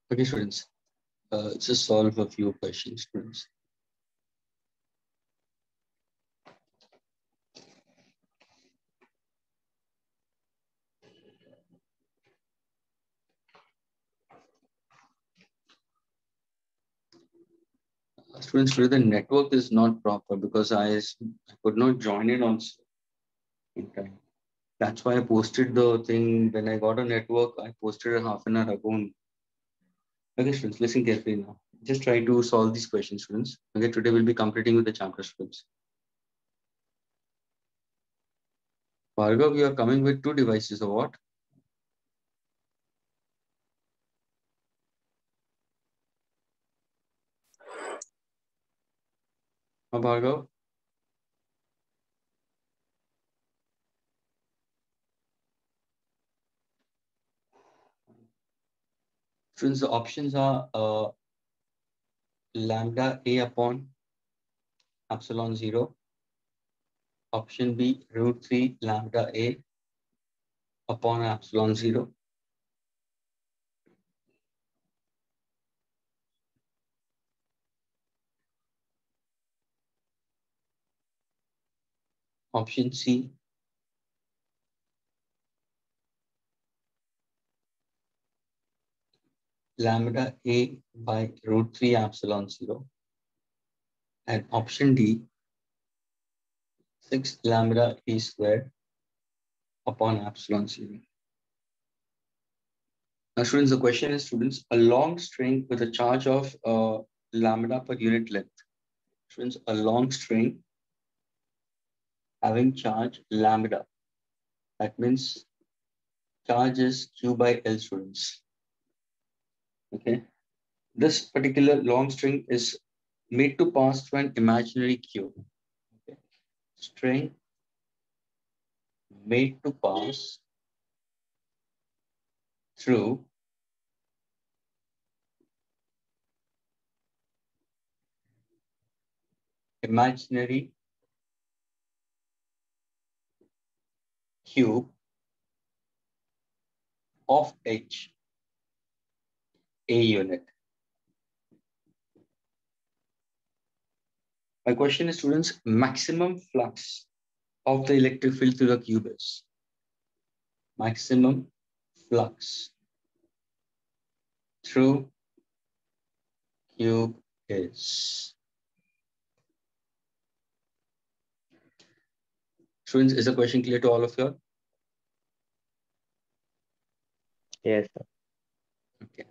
Okay, students, just solve a few questions, students. Students, today the network is not proper because I could not join it on in time. That's why I posted the thing when I got a network. I posted it half an hour ago. Okay, students, listen carefully now. Just try to solve these questions, students. Okay, today we'll be completing with the chapter, students. Bhargav, you are coming with two devices or what? Bhargav? Students, the options are lambda a upon epsilon 0. Option B, root 3 lambda a upon epsilon 0. Option C, lambda a by root 3 epsilon 0. And option D, 6 lambda a squared upon epsilon 0. Now, students, the question is, students, a long string with a charge of lambda per unit length. Students, a long string having charge lambda. That means charge is Q by L, students. Okay. This particular long string is made to pass through an imaginary Q. Okay. String made to pass through imaginary cube of H, a unit. My question is, students, maximum flux of the electric field through the cube is maximum flux through cube is. Students, is the question clear to all of you? Yes, sir. Okay.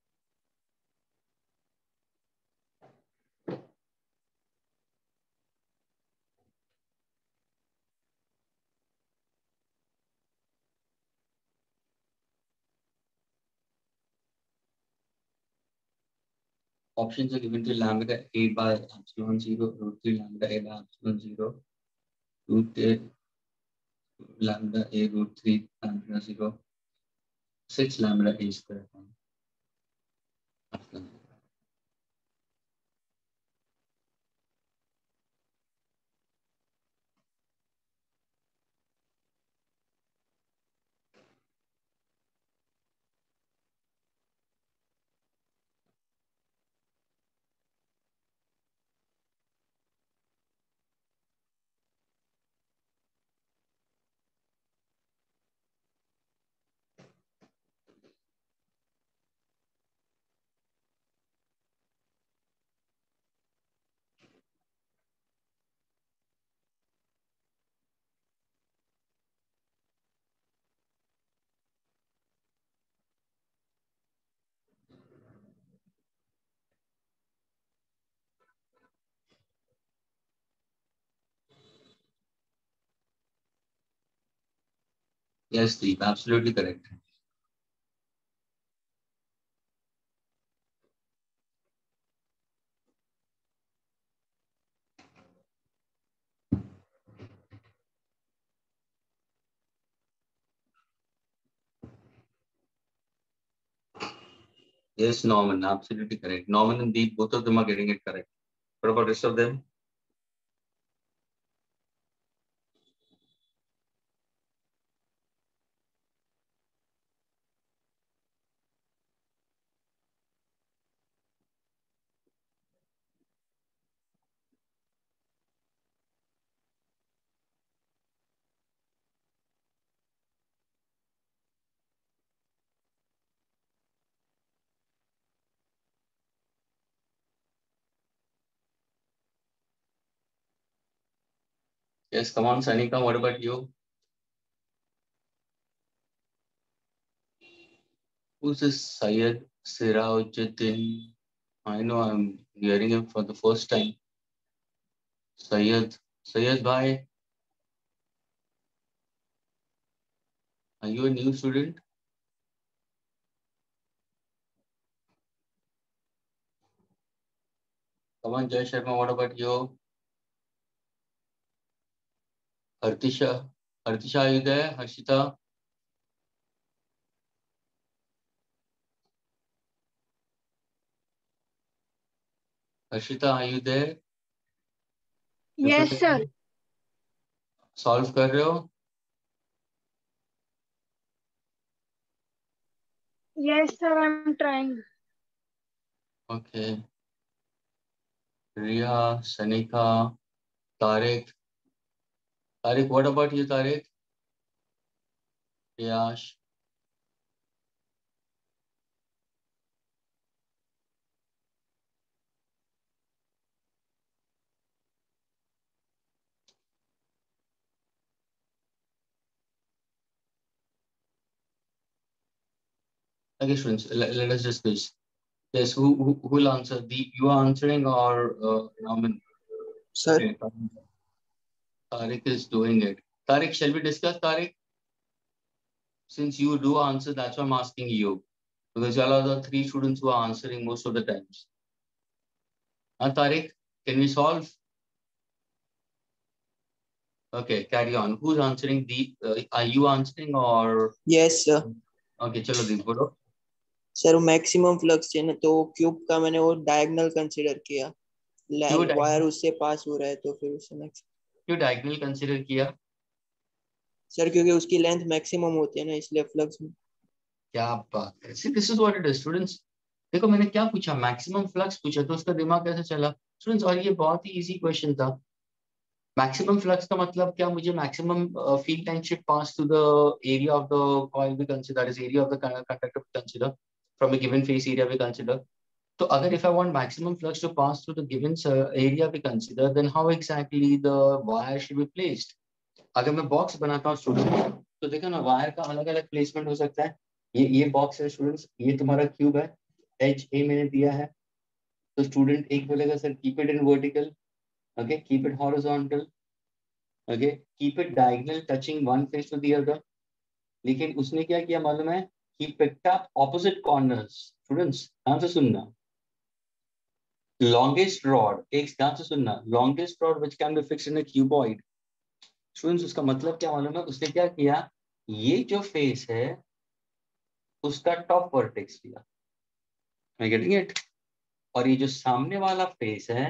Options are given to lambda a by epsilon 0, root 3 lambda a by epsilon 0, root a lambda a root 3 lambda 0, 6 lambda a square epsilon 0. Yes, Deep, absolutely correct. Yes, Norman, absolutely correct. Norman and Deep, both of them are getting it correct. What about rest of them? Yes, come on, Sanika, what about you? Who's this Syed Sirajuddin? I know I'm hearing him for the first time. Syed bhai, are you a new student? Come on, Jay Sharma, what about you? Hartisha, are you there? Harshita? Harshita, are you there? Yes, sir. Solve कर रहे हो? Yes, sir. I'm trying. Okay. Riya, Sanika, Tariq. Tariq, what about you, Tariq? Yash. Okay, students, let us just this. Yes, who will answer? You are answering or Raman? Sir, Okay, Tariq is doing it. Tariq, shall we discuss, Tariq? Since you do answer, that's why I'm asking you. Because you are the three students who are answering most of the times. Tariq, can we solve? Okay, carry on. Who's answering are you answering or? yes sir. Okay, चलो दी बोलो. Sir वो maximum flux है ना, तो cube का मैंने वो diagonal consider किया, वायर उससे पास हो रहा है तो फिर उससे क्यों डायगोनल कंसीडर किया? सर क्योंकि उसकी लेंथ मैक्सिमम होती है ना, इसलिए फ्लक्स में. क्या बात है. See, this is what it is, students. देखो मैंने क्या पूछा, मैक्सिमम फ्लक्स पूछा, तो उसका दिमाग कैसे चला स्टूडेंट्स. और ये बहुत ही इजी क्वेश्चन था. मैक्सिमम फ्लक्स का मतलब क्या, मुझे maximum field line shift pass to the area of the coil भी consider, is area of the conductor consider from a given face area भी कंसीडर. तो अगर if I want maximum flux to pass through the given area we consider, then how exactly the wire should be placed? अगर मैं box बनाता हूँ student, तो देखो ना वायर का अलग अलग प्लेसमेंट हो सकता है. ये बॉक्स है स्टूडेंट्स, ये तुम्हारा क्यूब है, एच ए मैंने दिया है. तो स्टूडेंट एक बोलेगा sir keep it in vertical, okay keep it horizontal, okay keep it diagonal touching one face to the other. लेकिन उसने क्या किया मालूम है, he picked up opposite corners. Students ध्यान से सुनना. Longest rod, एक ध्यान से सुनना, longest rod which can be fixed in a cuboid. Students उसका मतलब क्या मालूम है, उसने क्या किया, ये जो फेस है उसका टॉप वर्टेक्स लिया. मैं गेटिंग इट. और ये जो सामने वाला फेस है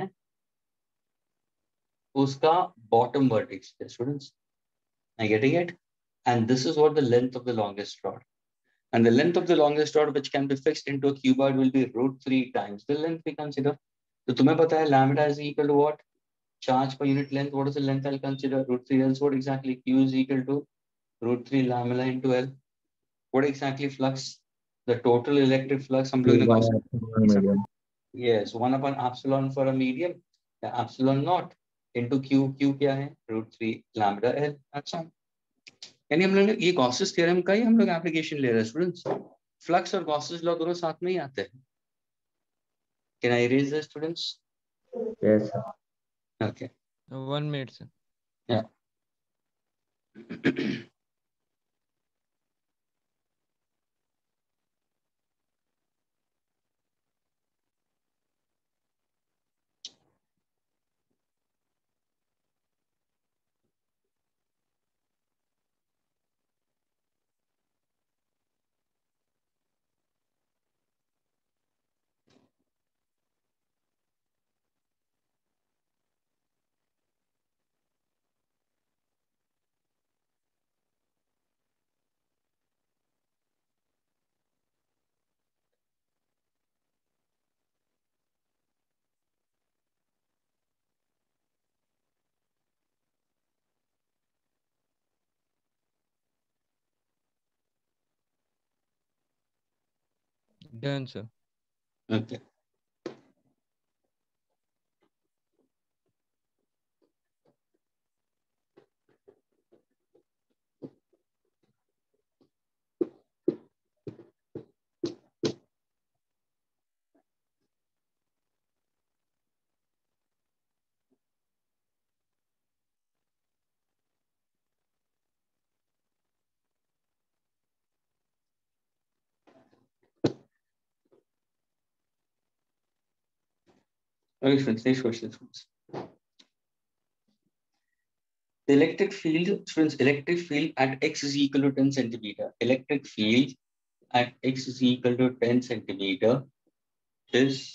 उसका बॉटम वर्टेक्स लिया. स्टूडेंट्स मैं getting it. And this is what the length of the longest rod. And the length of the longest rod which can be fixed into a cuboid will be √3 times the length we consider. तो तुम्हें पता है lambda is equal to what? Charge per unit length. What is the length I'll consider? √3. Else what exactly? Q is equal to √3 lambda into L. What exactly flux? The total electric flux. हम लोग ने yes, 1 upon epsilon for a medium. The epsilon naught into Q. Q क्या है? √3 lambda L. अच्छा. यानी हम लोग ने ये गॉसेस थ्योरम का ही हम लोग एप्लीकेशन ले रहे हैं स्टूडेंट्स. फ्लक्स और गॉसेस लॉ दोनों साथ में ही आते हैं. Can I erase this, students? Yes, sir. Okay. 1 minute, sir. Yeah. Done, sir. Okay. Okay, friends, next question, friends. The electric field, friends, electric field at x is equal to 10 centimeter. Electric field at x is equal to 10 centimeter is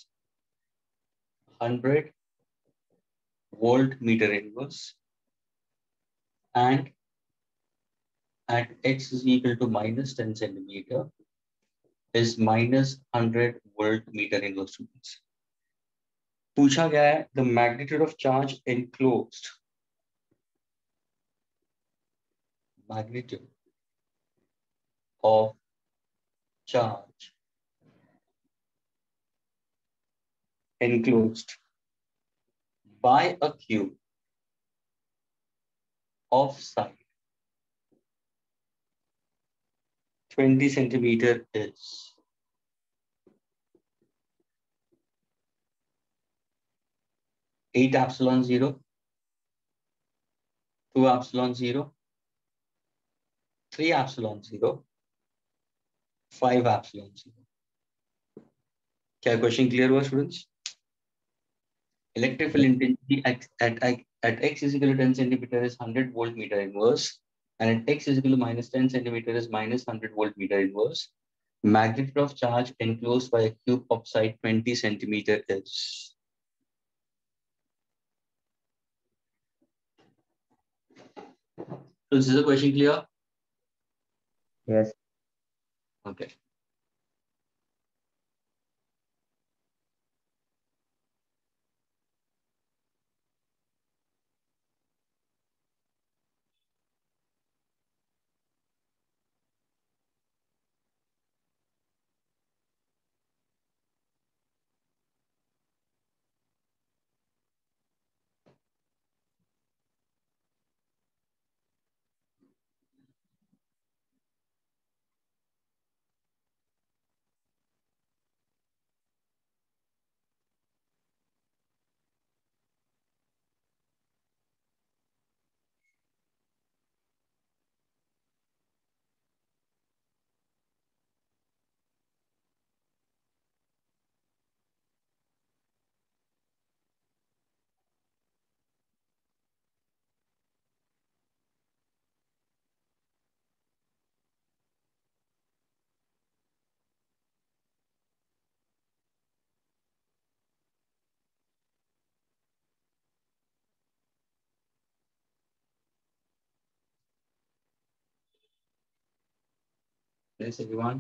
100 volt meter inverse, and at x is equal to minus 10 centimeter is minus 100 volt meter inverse. पूछा गया है the magnitude of charge enclosed. Magnitude of charge enclosed by a cube of side 20 centimeter is 8 epsilon 0, 2 epsilon 0, 3 epsilon 0, 5 epsilon 0. क्या question clear हुआ students? Electric field intensity at x is equal to 10 centimeter is 100 volt meter inverse, and at x is equal to minus 10 centimeter is minus 100 volt meter inverse. Magnitude of charge enclosed by a cube of side 20 centimeter is. So is this a question clear? Yes. Okay. Yes, everyone.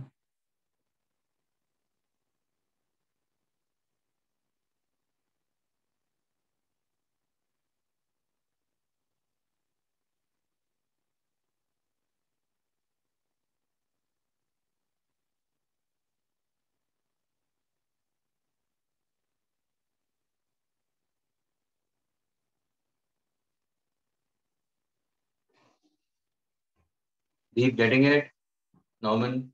Deep getting it? Norman?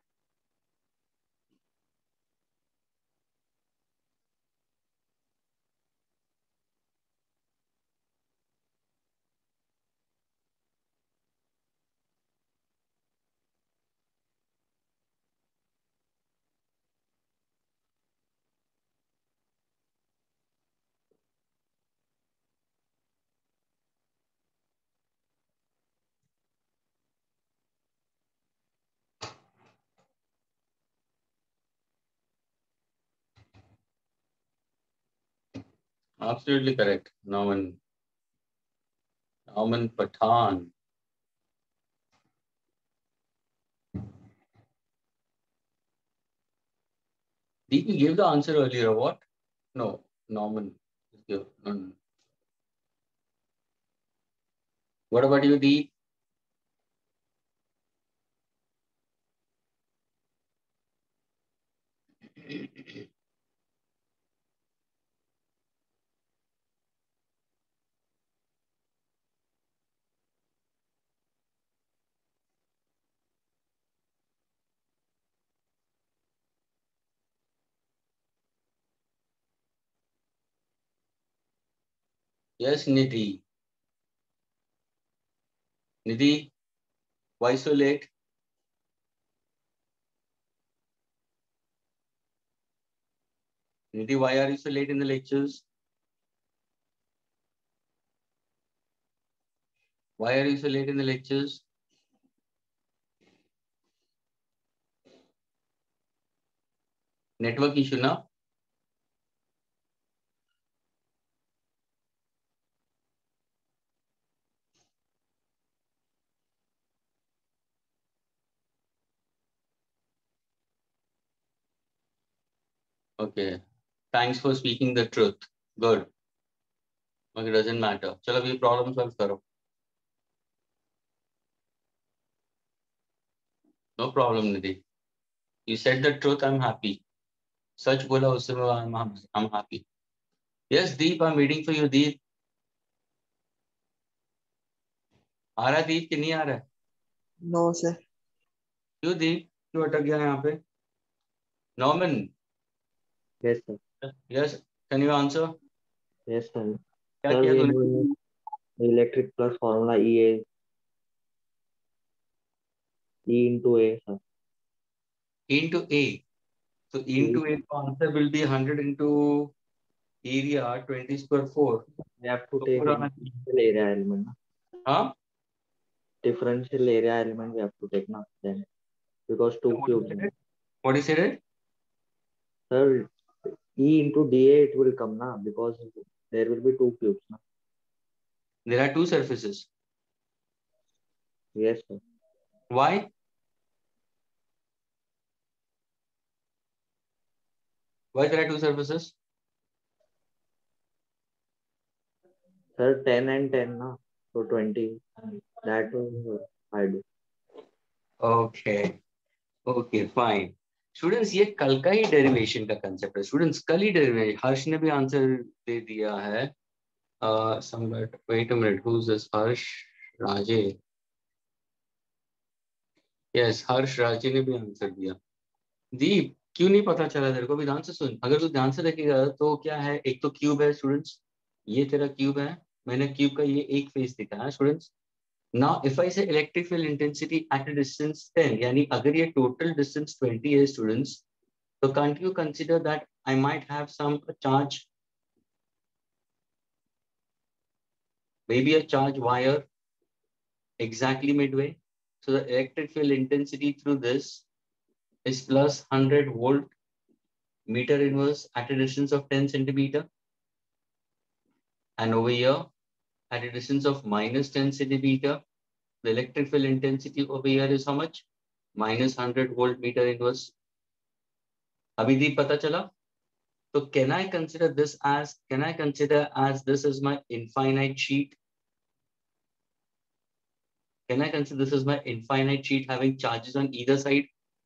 Absolutely correct. Norman. Norman Pathan. Did you give the answer earlier or what? No, Norman. No, no. What about you, Deep? Yes, Nidhi. Nidhi, why so late? Nidhi, why are you so late in the lectures? Why are you so late in the lectures? Network issue now? Okay. Thanks for speaking the truth. Good. Okay, doesn't matter. चलो अभी problem solve करो. No problem, Nidhi. You said the truth. I'm happy. सच बोला उससे I'm happy. Yes, Deep. I'm waiting for you, Deep. आ रहा है दीप कि नहीं आ रहा है? No sir. क्यों दीप? क्यों अटक गया यहाँ पे? Norman. Yes, sir. Yes. Can you answer? Yes, sir. क्या Sir, किया we तूने? know electric plus formula E is E into A, sir. E into A. So E into A answer will be 100 into area 20 square 4. We have to तो take पूरा differential area element. हाँ? Differential area element we have to take now then because two cubes. What is it? Sir, E into dA it will come now because there will be two cubes. Na? There are two surfaces. Yes, sir. Why? Why there are two surfaces? Sir, 10 and 10 na, so 20. That I do. Okay. Okay, fine. Students ये कल का ही derivation का concept है. Students कल ही derivation. हर्ष ने भी आंसर दे दिया है. Somewhat. Wait a minute. Who's this? Harsh Raje. Yes, हर्ष राजे ने भी आंसर दिया. दीप, क्यों नहीं पता चला तेरे को? भी ध्यान से सुन. अगर तू ध्यान से देखेगा तो क्या है, एक तो क्यूब है स्टूडेंट्स. ये तेरा क्यूब है. मैंने क्यूब का ये एक फेस दिखा है students. Now if I say electric field intensity at a distance 10, यानी अगर ये total distance 20 है students, so can't you consider that I might have some charge, maybe a charge wire exactly midway. So the electric field intensity through this is plus 100 volt meter inverse at a distance of 10 centimeter. And over here at a distance of minus 10 centimeter, the electric field intensity over here is how much? Minus 100 volt meter inverse. अभी दीप पता चला? So can I consider this as this is my infinite sheet? Can I consider this as my infinite sheet having charges on either side?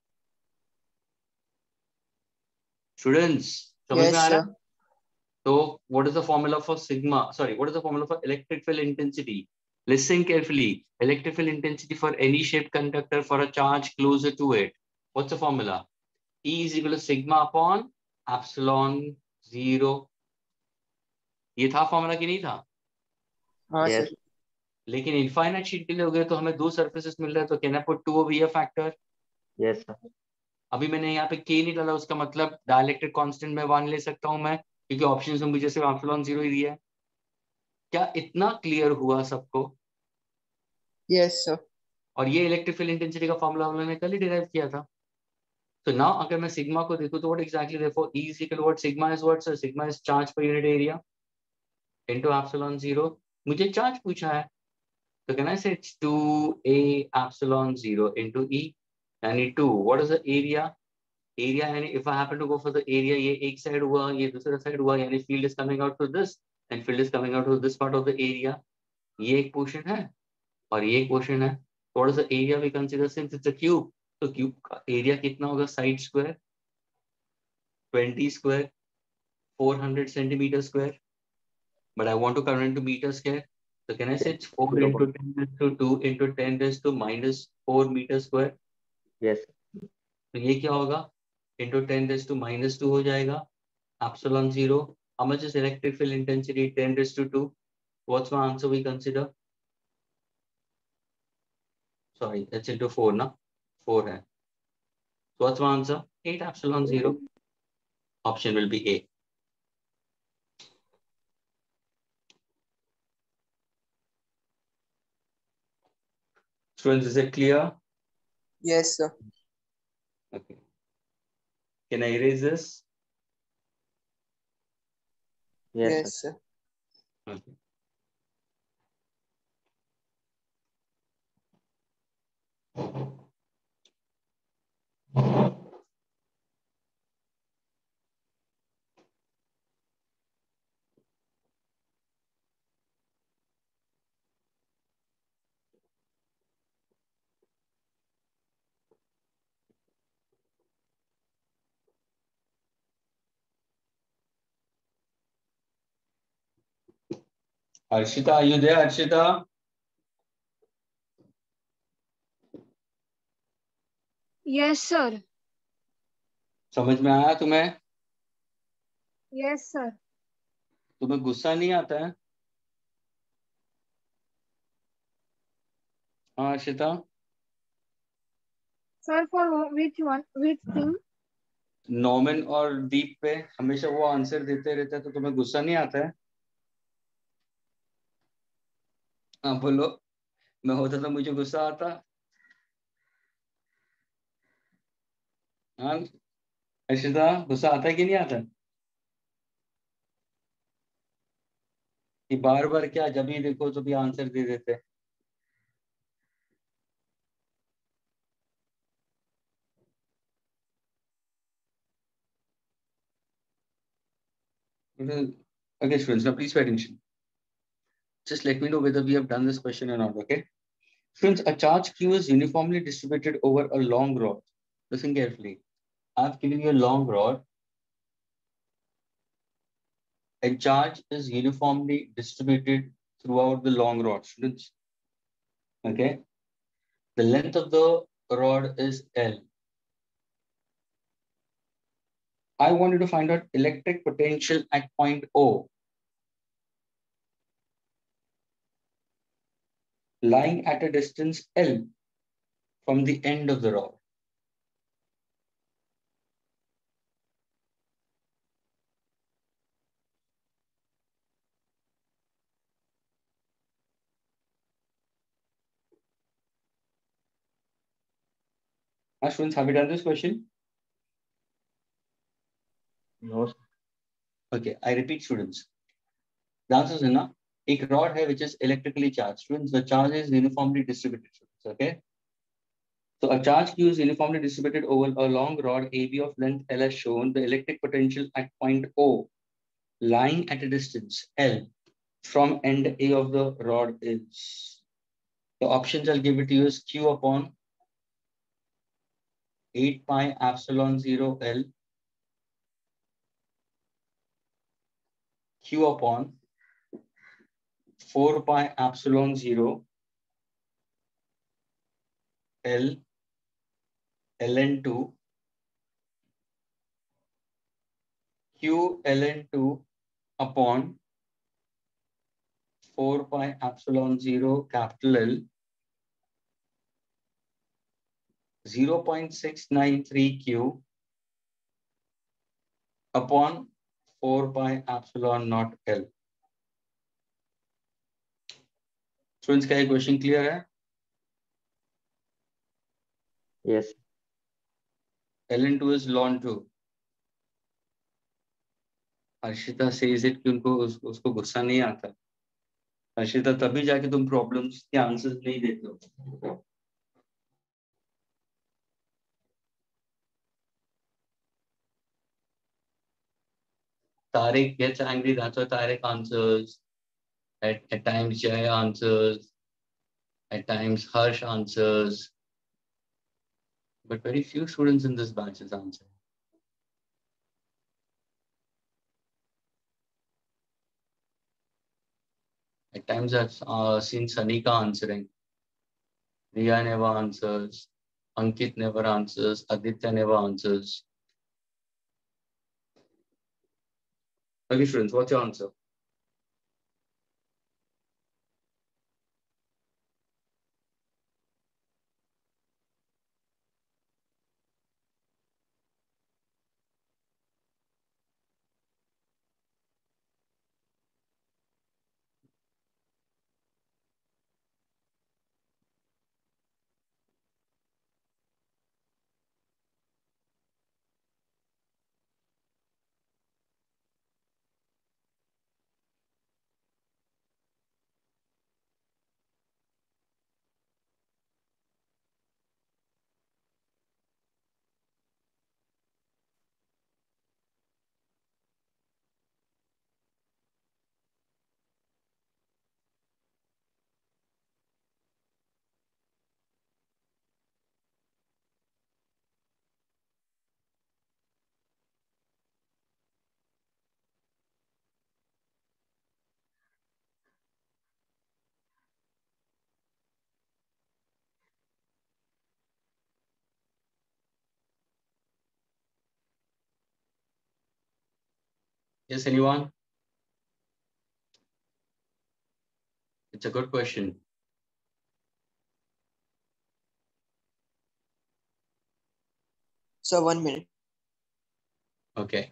Students, समझ में आ रहा है? So what is the formula for sigma? Sorry, what is the formula for electric field intensity? Listen carefully. Electric field intensity for any shaped conductor for a charge closer to it. What's the formula? E is equal to sigma upon epsilon 0. ये था formula कि नहीं था? हाँ Yes. Sir. लेकिन infinite sheet के लिए हो गए तो हमें दो सरफेसेस मिल रहे हैं, तो can I put 2 over here factor? Yes, sir. अभी मैंने यहाँ पे के नहीं डाला, उसका मतलब डाइलेक्ट्रिक कांस्टेंट में 1 ले सकता हूं मैं, क्योंकि ऑप्शंस में मुझे सिर्फ एप्सिलॉन 0 ही दिया है. क्या इतना क्लियर हुआ सबको? Yes sir. और ये इलेक्ट्रिक फील्ड इंटेंसिटी का फॉर्मूला हमने कल ही डिराइव किया था. तो नाउ अगर मैं सिग्मा को देखूं तो what exactly, therefore E is equal to what sigma is, what sir? Sigma is charge per unit area into epsilon 0. मुझे चार्ज पूछा है, तो कैन आई से it's 2a epsilon 0 into E, यानी 2. What is the area? Area यानी if I happen to go for the area, ये एक side हुआ, ये दूसरा साइड हुआ, यानी field is coming out to this end field is coming out to this part of the area. ये एक पोर्शन है और ये एक पोर्शन है. What is the area we consider since it's a cube? तो क्यूब का एरिया कितना होगा? Side square 20 square 400 centimetre square. But I want to convert into meter square. So can I say it's 4 into 10 raised to 2 into 10 raised to minus 4 meter square? Yes. तो ये क्या होगा? Into 10 raised to minus 2 हो जाएगा. Epsilon 0. How much is electric field intensity? 10 raised to 2. What's my answer we consider? Sorry, that's into 4 ना? 4 है. So what's my answer? 8 epsilon 0. Option will be A. Students, is it clear? Yes, sir. Okay. Can I erase this? Yes, Yes, sir. sir. Okay. Arshita, are you there, Arshita? Yes, sir. समझ में आया तुम्हें? Yes, sir. तुम्हें गुस्सा नहीं आता है? हाँ Arshita, Sir, for which one? Which thing? नॉमन और दीप पे हमेशा वो आंसर देते रहते हैं, तो तुम्हें गुस्सा नहीं आता है? हाँ बोलो, मैं होता तो मुझे गुस्सा आता। हाँ अर्शिता, गुस्सा आता है कि नहीं आता? कि बार बार क्या, जब भी देखो तो भी आंसर दे देते हैं। Okay, students, now please pay attention. Just let me know whether we have done this question or not, okay? Students, a charge Q is uniformly distributed over a long rod. Listen carefully. I've given you a long rod. A charge is uniformly distributed throughout the long rod, students. Okay? The length of the rod is L. I want you to find out electric potential at point O, lying at a distance L from the end of the rod. Now, students, have you done this question? No, sir. Okay, I repeat, students. The answer is na. एक rod है which is electrically charged. Students, the charge is uniformly distributed. Students, okay? So a charge Q is uniformly distributed over a long rod AB of length L as shown. The electric potential at point O, lying at a distance L from end A of the rod is. The options I'll give it to you is Q upon 8 pi epsilon 0 L, Q upon 4 pi epsilon 0 L ln2, Q ln2 upon 4 pi epsilon 0 capital L 0.693Q upon 4 pi epsilon naught L. Students, क्या ये क्वेश्चन क्लियर है? Yes. ln2 is ln 2. Harshita says it कि उनको उसको गुस्सा नहीं आता। हर्षिता, तभी जाके तुम प्रॉब्लम्स के आंसर्स नहीं देते हो। Tariq gets angry, that's why Tariq answers. At times Jay answers. At times Harsh answers. But very few students in this batch is answering. At times I've seen Sanika answering. Riya never answers. Ankit never answers. Aditya never answers. Okay, students, what's your answer? Yes, anyone? It's a good question. So 1 minute. Okay.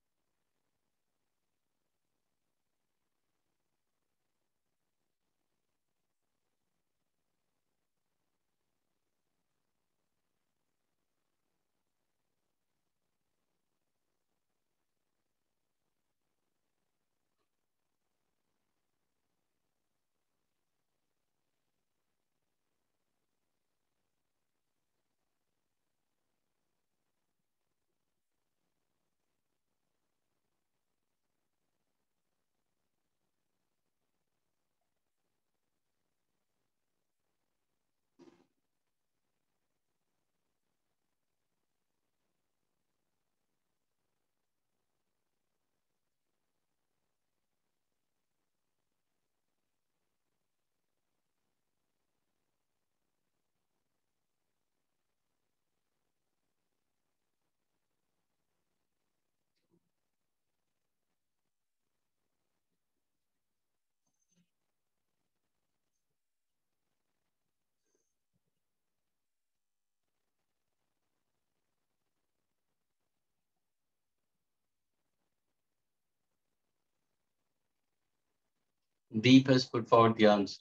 Deep has put forward the answer.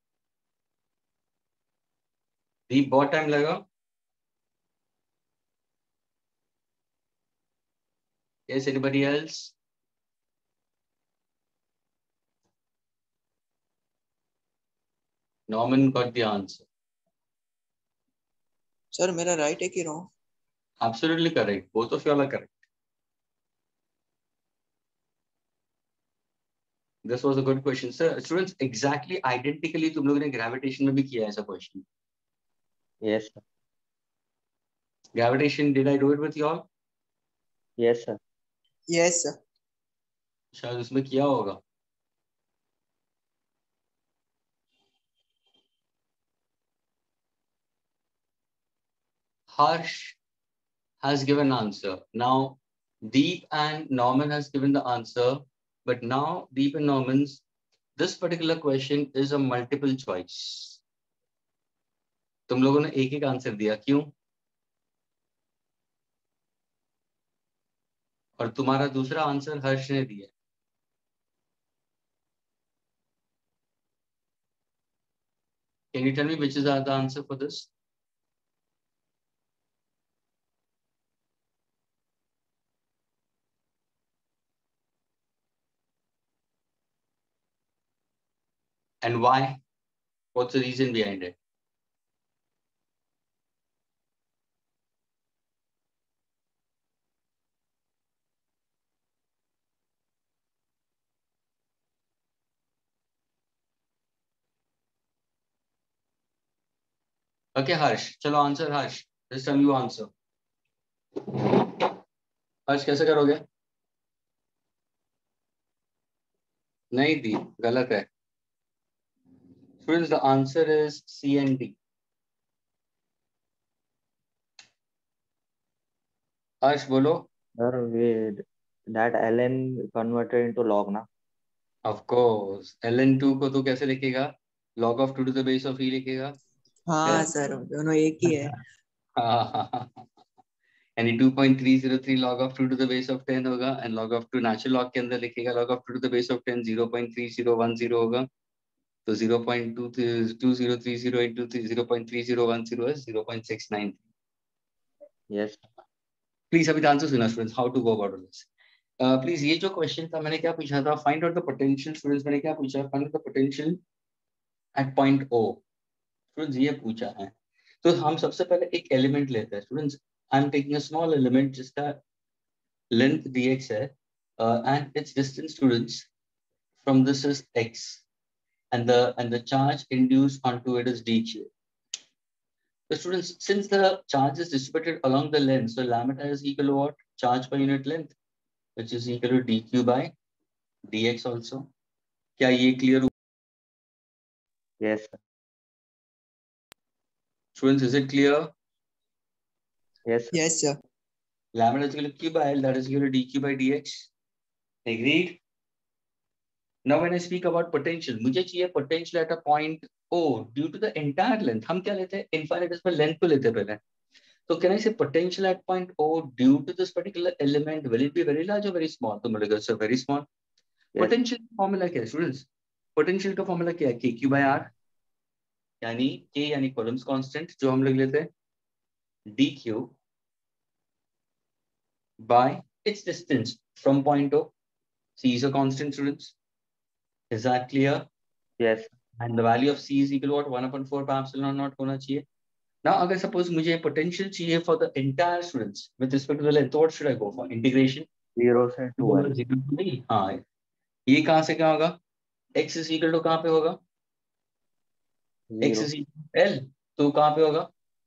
Deep, बहुत time लगा? Yes, anybody else? Norman got the answer. Sir मेरा right है कि wrong? Absolutely correct. Both of you all are correct. This was a good question, sir. Students, exactly identically तुम लोगों ने gravitation में भी किया ऐसा question. Yes, sir. Gravitation, did I do it with you all? Yes, sir. Yes sir. शायद उसमें किया होगा. Harsh has given answer. Now, Deep and Norman has given the answer. But now, Deep and Norman's, this particular question is a multiple choice. तुम लोगों ने एक एक answer दिया, क्यों? और तुम्हारा दूसरा आंसर हर्ष ने दिया. Can you tell me which is the answer for this? And why? What's the reason behind it? Okay, Harsh. चलो answer Harsh. This time you answer. Harsh कैसे करोगे? नहीं दी, गलत है. Students, the answer is C and D. Harsh बोलो. Sir, that ln converted into log ना. Of course. ln2 को तो कैसे लिखेगा? Log of 2 to the base of e लिखेगा. हाँ Yes. सर दोनों एक ही है. यानी 2.303 log of 2 to the base of 10 होगा and log of 2 natural log के अंदर लिखेगा log of 2 to the base of 10 0.3010 होगा. तो 0.2030 into 0.3010 is 0.693. Yes. Please अभी आंसर सुना students, how to go about this. Please ये जो question था मैंने क्या पूछा था, find out the potential. Students मैंने क्या पूछा, find out the potential at point O. Students ये पूछा है. तो हम सबसे पहले एक element लेते हैं. Students, I'm taking a small element जिसका length dx है and its distance, students, from this is x and the charge induced onto it is dq. The students, since the charge is distributed along the length, so lambda is equal to what? Charge per unit length, which is equal to dq by dx also. क्या ये clear? Yes, sir. Students, is it clear? Yes, sir. Yes sir. Lambda is equal to q by L, that is equal to dq by dx. Agreed? Now when I speak about potential, मुझे चाहिए potential at a point O due to the entire length. हम क्या लेते हैं? Infinitesimal length को लेते हैं पहले. So can I say potential at point O due to this particular element, will it be very large or very small? तो मुझे so very small. Yes. Potential formula क्या है students? Potential का formula क्या है? KQ by R, यानी K यानी Coulomb's constant जो हम लोग लेते हैं, dQ by its distance from point O. C is a constant, students. Is that clear? Yes. And the value of C is equal to what? 1/4 pi epsilon naught होना चाहिए. Now, अगर suppose मुझे potential चाहिए for the entire students with respect to the length, what should I go for? Integration? 0 से 2L. हाँ, ये कहाँ से क्या होगा? X is equal to कहाँ पे होगा? X 0. is equal to L. तो कहाँ पे होगा?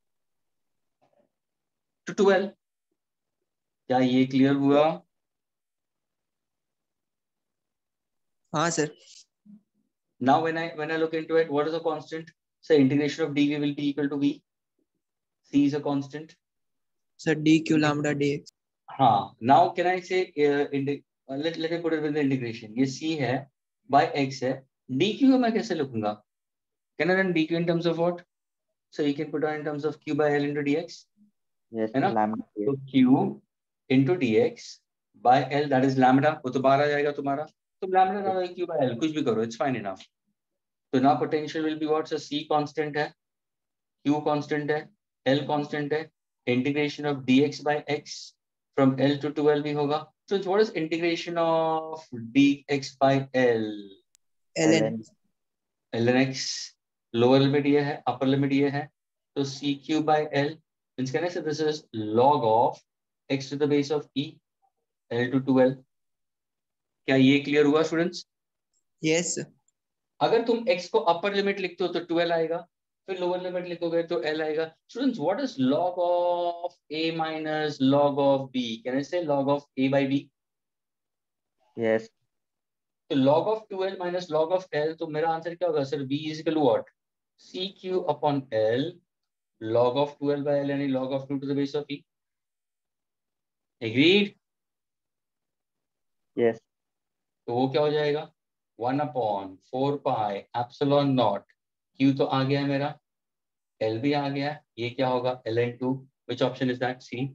To 2L. क्या ये क्लियर हुआ? हाँ sir. Now when I look into it, what is the constant? So integration of dv will be equal to v. C is a constant. Sir dq lambda dx. हाँ. Now can I say let me put it with the integration. ये C है by x है. dq को मैं कैसे लिखूंगा? Can I run dq in terms of what? So you can put on in terms of q by l into dx. Yes. है ना? Lambda. तो q into dx by l, that is lambda. वो तो बाहर आ जाएगा तुम्हारा. तो lambda ना हो q by l, कुछ भी करो, it's fine enough. So now potential will be what? So C constant है, Q constant है, L constant है. Integration of dx by x from L to 2L भी होगा. So what is integration of dx by L? ln. ln x. Lower limit ये है, upper limit ये है. So CQ by L means can I say this is log of x to the base of e, L to 2L. क्या ये clear हुआ students? yes sir. अगर तुम x को अपर लिमिट लिखते हो तो 12 आएगा, फिर लोअर लिमिट लिखोगे तो l आएगा. Students what is log of a minus log of b? Can I say log of a by b? Yes. तो log of 2l minus log of l, तो मेरा आंसर क्या होगा sir? b is equal to what? cq upon l log of 2l by l यानी log of 2 to the base of e. Agreed? Yes. तो वो क्या हो जाएगा? 1/4 pi epsilon naught. q तो आ गया है मेरा, L भी आ गया. ये क्या होगा? ln2. Which option is that? C.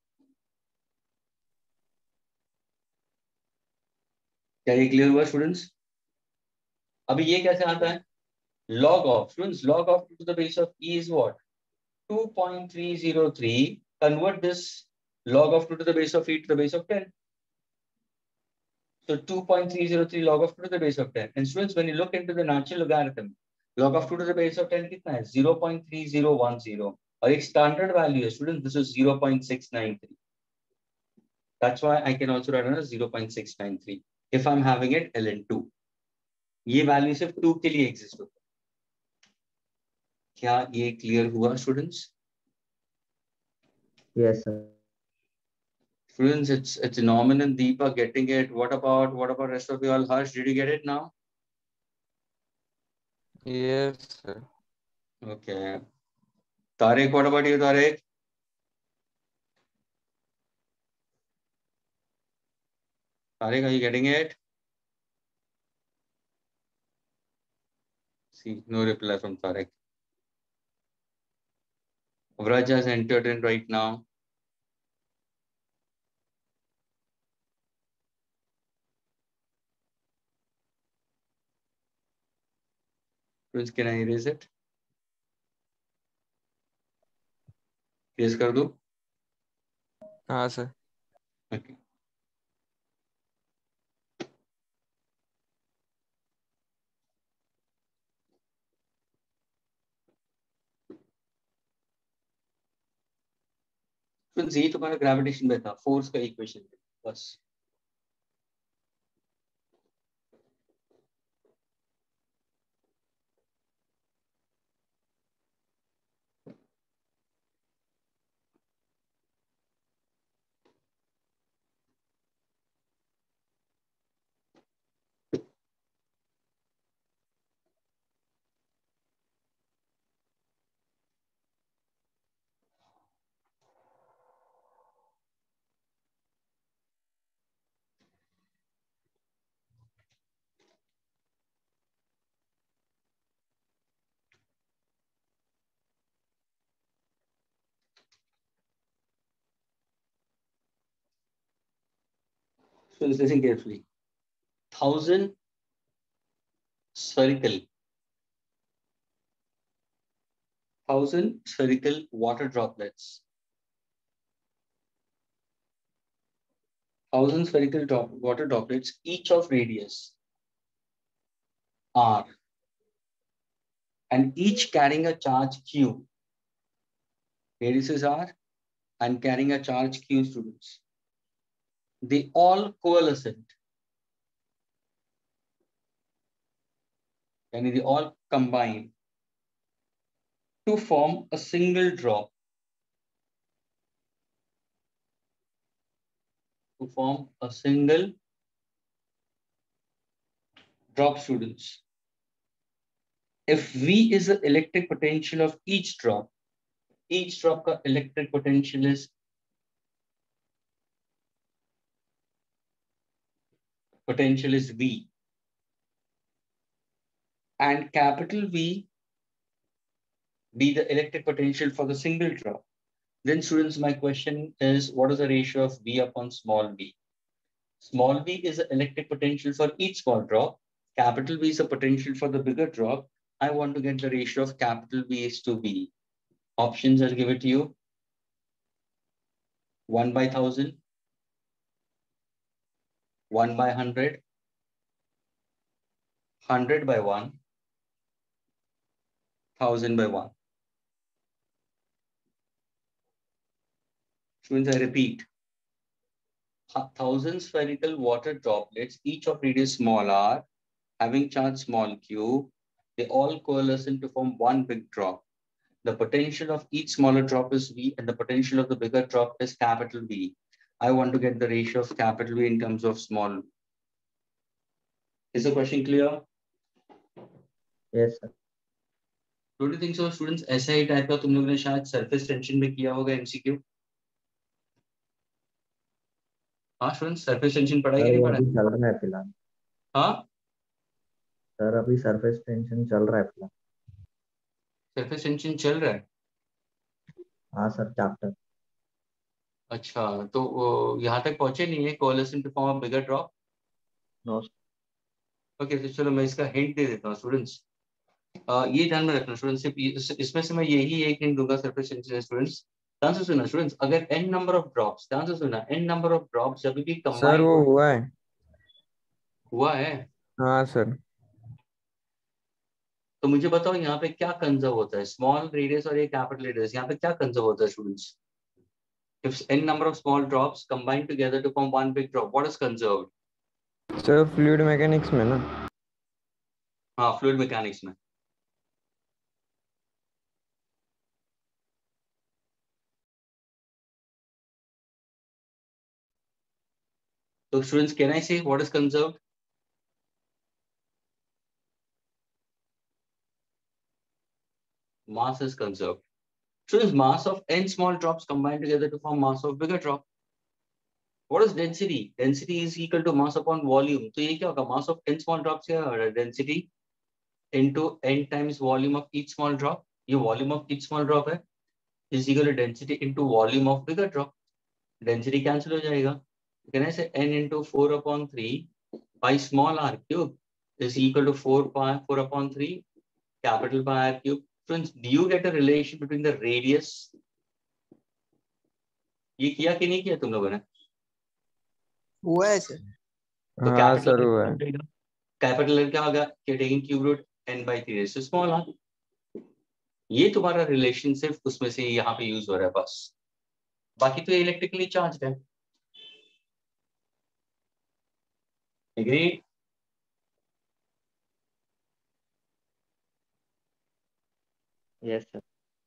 क्या ये क्लियर हुआ स्टूडेंट्स? अभी ये कैसे आता है? log of, students, log of 2 to the base of e is what? 2.303. Convert this log of 2 to the base of e to the base of 10. So 2.303 log of 2 to the base of 10. And students, when you look into the natural logarithm, log of 2 to the base of 10 कितना है? 0.3010. और एक standard value है students, this is 0.693. That's why I can also write as 0.693 if I'm having it ln2. ये value सिर्फ 2 के लिए exist होता है. क्या ये क्लियर हुआ students? Yes, sir. Students, it's Norman and Deepa getting it. What about rest of you all? Harsh, did you get it now? Yes, sir. Okay. Tarek, what about you, Tarek? Tarek, are you getting it? See, no reply from Tarek. Vraj has entered in right now. Students, can I erase it? Erase कर दूं? हाँ sir. Okay. Students, ये तुम्हारा gravitation में था, force का equation बस. So listen carefully. 1,000 spherical water droplets. 1,000 spherical water droplets, each of radius r, and each carrying a charge q. Radius is r and carrying a charge q, students. They all coalescent. And they all combine to form a single drop. To form a single drop, students. If V is the electric potential of each drop का electric potential is V, and capital V be the electric potential for the single drop. Then students, my question is, what is the ratio of V upon small v? Small v is the electric potential for each small drop. Capital V is the potential for the bigger drop. I want to get the ratio of capital V is to V. Options, I'll give it to you. 1 by 1,000, 1 by 100, 100 by 1, 1,000 by 1. Students, I repeat. 1,000 spherical water droplets, each of radius small r, having charge small q, they all coalesce to form one big drop. The potential of each smaller drop is V, and the potential of the bigger drop is capital V. I want to get the ratio of capital V in terms of small. Is the question clear? Yes, sir. Don't you think so, students? ऐसा ही type का तुम लोगों ने शायद surface tension में किया होगा MCQ. हाँ स्टूडेंट्स, सरफेस टेंशन पढ़ा कि नहीं पढ़ा? अभी चल रहा है फिलहाल. हाँ सर अभी सरफेस टेंशन चल रहा है फिलहाल. सरफेस टेंशन चल रहा है. हाँ सर, चैप्टर. अच्छा, तो यहाँ तक पहुंचे नहीं है coalesce to form a bigger drop. No. Okay, तो चलो मैं इसका हिंट दे देता हूँ स्टूडेंट्स. ये ध्यान में रखना स्टूडेंट्स, इसमें से मैं यही एक हिंट दूंगा सरफेस टेंशन स्टूडेंट्स. ध्यान से सुना स्टूडेंट्स, अगर n नंबर ऑफ ड्रॉप्स, ध्यान से सुना, n नंबर ऑफ ड्रॉप्स जब भी सर कंबाइन वो हुआ है, हाँ सर. तो मुझे बताओ यहाँ पे क्या कंजर्व होता है, स्मॉल रेडियस और ये कैपिटल रेडियस, यहाँ पे क्या कंजर्व होता है students? If n number of small drops combine together to form one big drop, what is conserved? Sir fluid mechanics में ना. हाँ, फ्लूइड मैकेनिक्स में. So students, can I say what is conserved? Mass is conserved. Students, mass of n small drops combined together to form mass of bigger drop. What is density? Density is equal to mass upon volume. तो ये क्या होगा? Mass of n small drops क्या होगा? Density into n times volume of each small drop. ये volume of each small drop है, is equal to density into volume of bigger drop. Density cancel हो जाएगा. Can I say n into 4 upon 3 pi small r cube is equal to 4 upon 3 capital pi r cube. Friends, do you get a relation between the radius? ये किया कि नहीं किया तुम लोगों ने? हुआ है सर. तो हाँ सर हुआ है. कैपिटल क्या होगा? Taking cube root n by 3 raise to small r. ये तुम्हारा रिलेशन सिर्फ उसमें से यहाँ पे यूज हो रहा है बस. बाकी तो इलेक्ट्रिकली चार्ज है. Agreed? Yes, sir.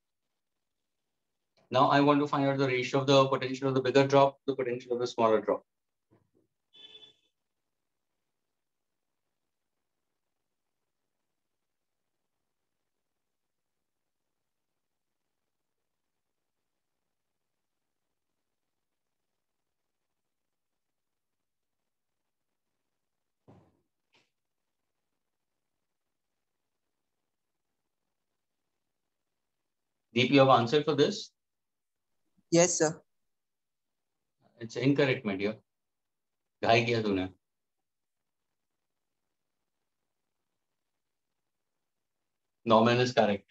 Now I want to find out the ratio of the potential of the bigger drop to the potential of the smaller drop. Deep, you have answered for this? Yes sir. It's incorrect, my dear. घाई किया तूने. Norman is correct.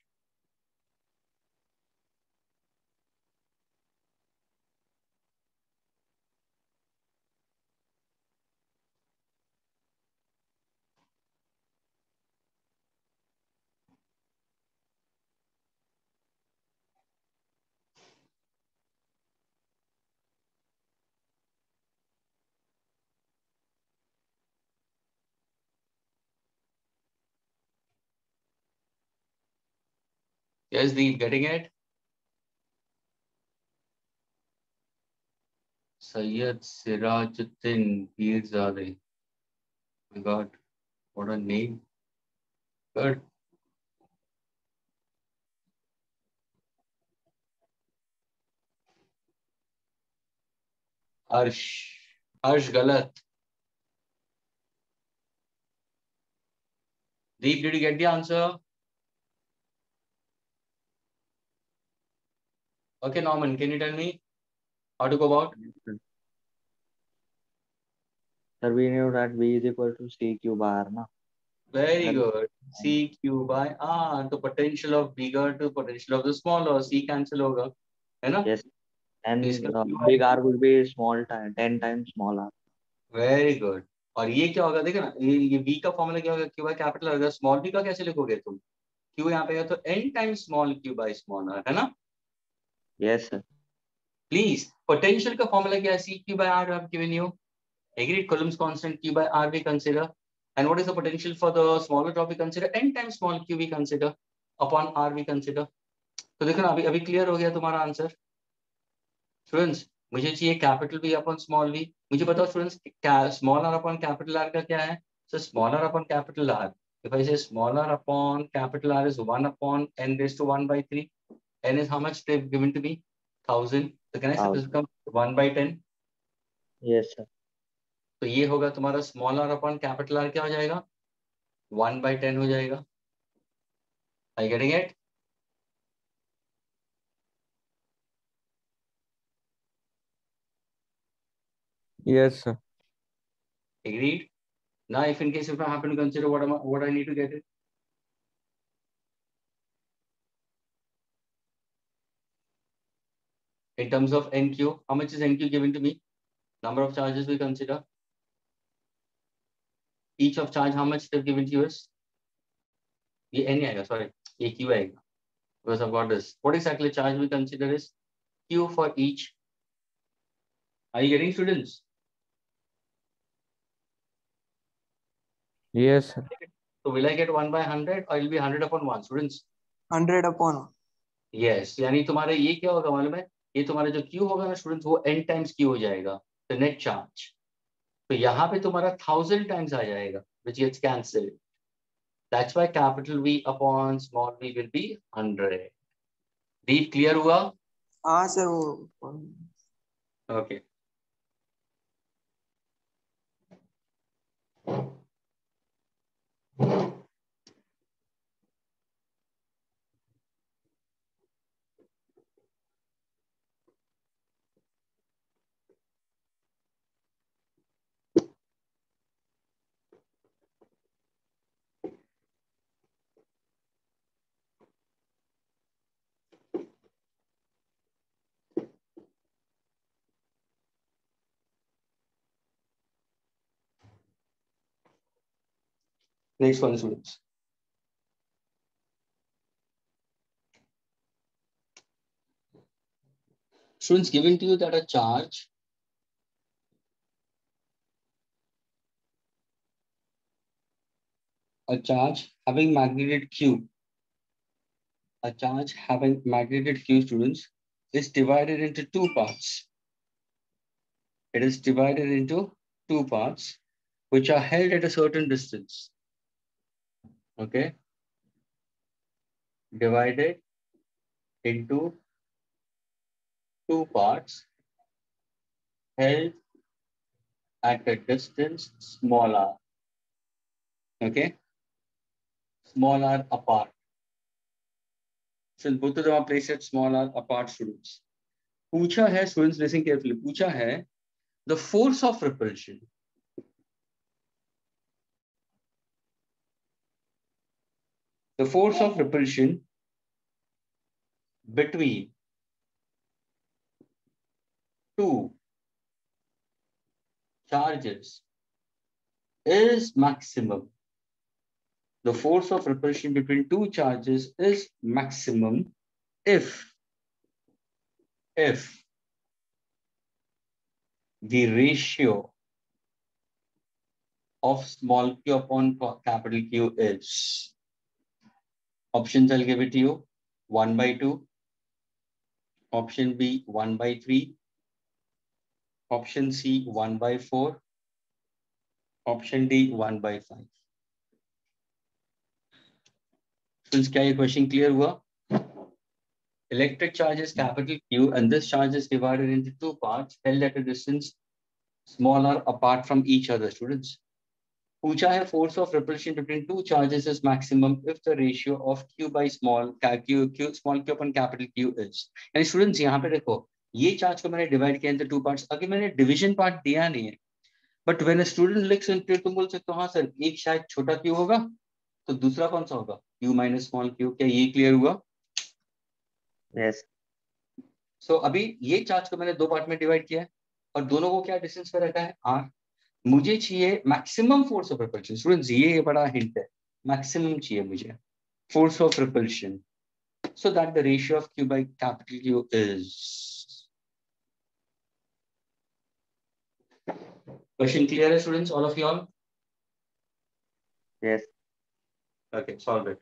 Yes, Deep, getting it? Sayyid Sirajuddin Pirzadeh. My God, what a name. Good. Harsh. Harsh galat. Deep, did you get the answer? Okay, Norman, can you tell me how to go about? Sir, we knew that V is equal to CQ by R, na? Very good. CQ by R. The potential of bigger to potential of the smaller. C cancel होगा, है ना? Yes. And इसका big R will be small time, 10 times small R. Very good. और ये क्या होगा, देखो ना, ये V का फॉर्मूला क्या होगा, Q बाय कैपिटल होगा. स्मॉल v का कैसे लिखोगे तुम? Q यहाँ पे है तो n times small q by small r, है ना? Yes, sir. प्लीज, पोटेंशियल का फॉर्मूला क्या है? CQ by R I've given you. Agreed. Coulomb's constant Q by R we consider. And what is the potential for the smaller drop we consider? N times small q we consider upon R we consider. तो देखो ना, अभी अभी clear हो गया तुम्हारा answer. Students, मुझे चाहिए capital V upon small v. मुझे बताओ students, small r upon capital R का क्या है? So small r upon capital R. If I say small r upon capital R is 1 upon n raised to 1 by 3. N is how much they've given to me? 1000. So can I say this becomes 1 by 10? Yes, sir. तो ये होगा तुम्हारा small r upon capital R, क्या हो जाएगा? 1 by 10 हो जाएगा. Are you getting it? Yes, sir. Agreed. Now, if in case if I happen to consider what I need to get it. In terms of NQ, how much is NQ given to me? Number of charges we consider. Each of charge, how much they've given to you is? ये N आएगा, sorry, ये Q आएगा. Because I've got this. What exactly charge we consider is Q for each. Are you getting, students? Yes, sir. So will I get 1 by 100 or it will be 100 upon 1, students? 100 upon. Yes. यानी तुम्हारा ये क्या होगा मालूम है? ये तुम्हारा जो Q होगा ना स्टूडेंट्स, वो N times Q हो जाएगा. The net charge. तो यहाँ पे तुम्हारा 1000 times आ जाएगा, which gets cancelled. That's why capital V upon small v will be 100. Deep clear हुआ? हाँ सर वो. Okay. Next one, students. Students, given to you that a charge having magnitude Q, students, is divided into two parts. It is divided into two parts, which are held at a certain distance. Okay. Divided into two parts held at a distance small r. Okay. Small r apart. Since both of them are placed at small r apart, students. पूछा है, students listen carefully, पूछा है the force of repulsion. The force of repulsion between two charges is maximum. The force of repulsion between two charges is maximum if the ratio of small q upon capital Q is, options I'll give it to you, 1 by 2, option B 1 by 3, option C 1 by 4, option D 1 by 5. Since क्या ये question clear हुआ? Electric charge is capital Q and this charge is divided into two parts held at a distance smaller apart from each other, students. पूछा है force of repulsion between two charges is maximum if the ratio of q by small q upon capital Q is. यानी students यहाँ पे देखो, ये charge को मैंने divide किया into two parts. अगर मैंने division part दिया नहीं है, but when a student looks into it, तुम बोल सकते हो हाँ सर एक शायद छोटा q होगा तो दूसरा कौन सा होगा q minus small q. क्या ये clear हुआ? Yes. So अभी ये चार्ज को मैंने दो पार्ट में डिवाइड किया है और दोनों को क्या डिस्टेंस पे रखा है r. मुझे चाहिए maximum force of repulsion. Students ये बड़ा हिंट है, मैक्सिमम चाहिए मुझे force of repulsion so that the ratio of q by capital Q is. Question clear है students, all of you all? Yes. Okay, solve it.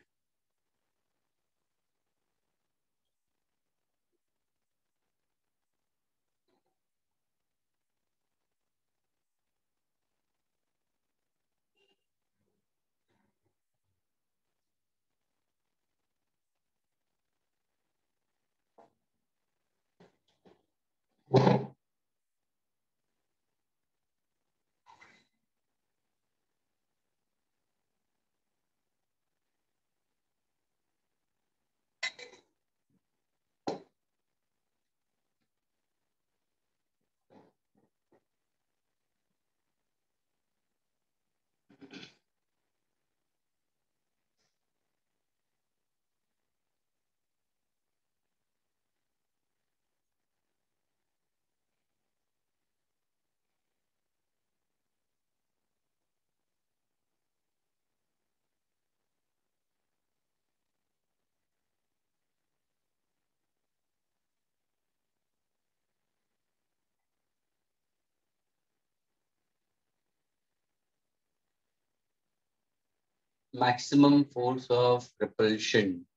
Maximum force of repulsion.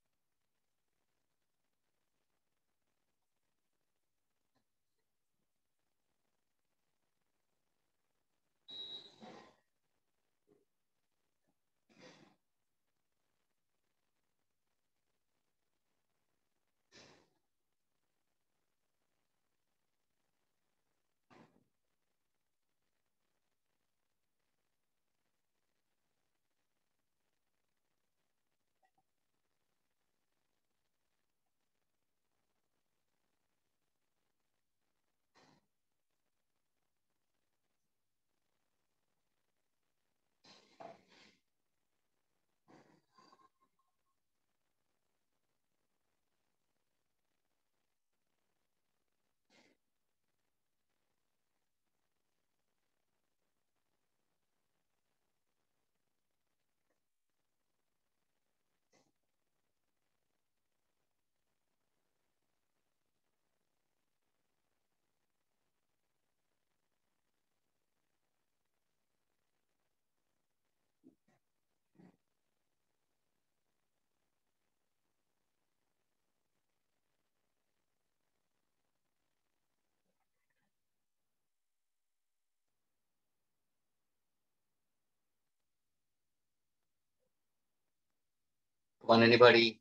Come on, anybody?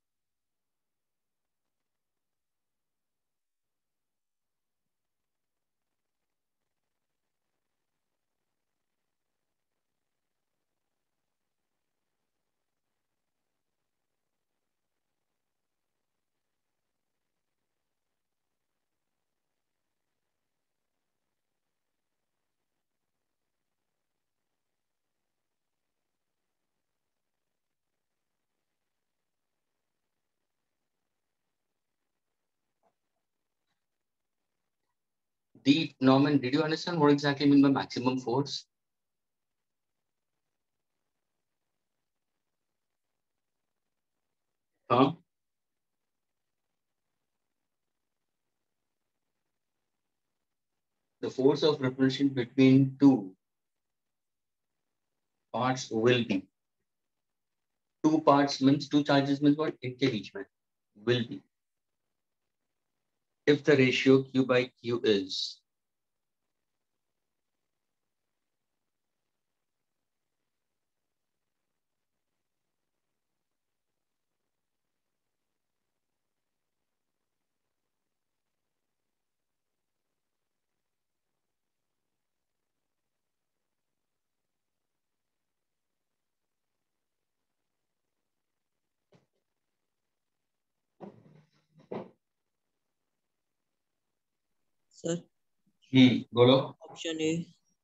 Norman, did you understand what exactly mean by maximum force? Huh? The force of repulsion between two parts will be. Two parts means two charges means what? Engagement will be. If the ratio Q by Q is sir बोलो option A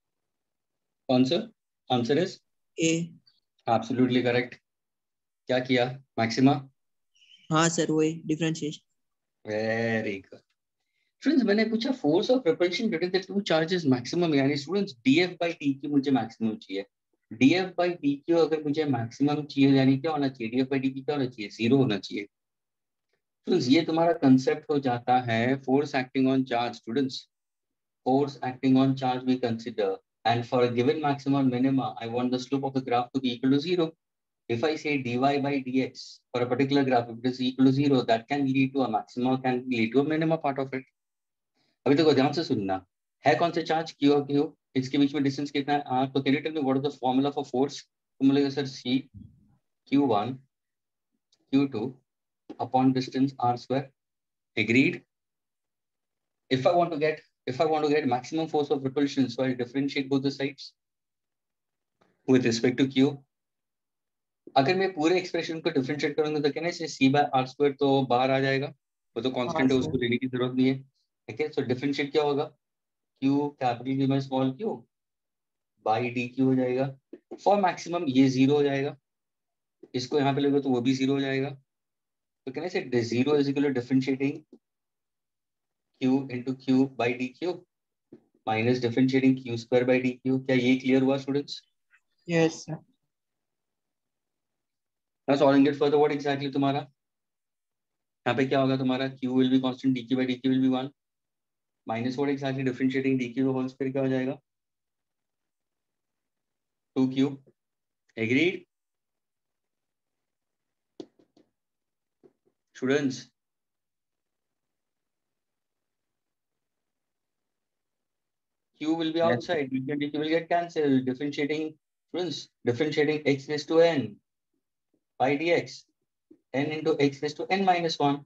कौन सा answer is A absolutely correct क्या किया maxima हाँ sir वही differentiation very good students मैंने पूछा force of repulsion between the two charges maximum यानी स्टूडेंट्स df by dq मुझे मैक्सिमम चाहिए df by dq अगर मुझे मैक्सिमम चाहिए यानी क्या होना चाहिए df by dq क्या होना चाहिए जीरो होना चाहिए स्टूडेंट्स ये तुम्हारा कंसेप्ट हो जाता है force acting on charge students force acting on charge we consider and for a given maximum or minima I want the slope of the graph to be equal to 0. If I say dy by dx for a particular graph if it is equal to 0 that can lead to a maximum or can lead to a minima part of it. अभी देखो ध्यान से सुनना है कौन से charge q और q इसके बीच में डिस्टेंस कितना है r तो can you tell me what is the formula for force तो बोलेगा sir c q1 q2 upon distance r square agreed. If I want to get maximum force of repulsion so I'll differentiate both the sides with respect to q. अगर मैं पूरे expression को differentiate करूंगा तो कहना है c by r square तो बाहर आ जाएगा वो तो हाँ कांस्टेंट है सर उसको लेने की जरूरत नहीं है ठीक है सो डिफरेंशिएट क्या होगा q capital q by small q by dq हो जाएगा फॉर मैक्सिमम ये जीरो हो जाएगा इसको यहाँ पे लगेगा तो वो भी जीरो हो जाएगा तो कहने से zero is equal to differentiating q into q by dq minus differentiating q square by dq क्या ये क्लियर हुआ students yes sir Now solving it further what exactly तुम्हारा यहाँ पे क्या होगा तुम्हारा q will be constant dq by dq will be 1 minus what exactly differentiating dq का whole square क्या हो जाएगा 2q agreed students q will be Yes, outside dq and dq will get cancelled differentiating students differentiating x raised to n by dx n into x raised to n minus 1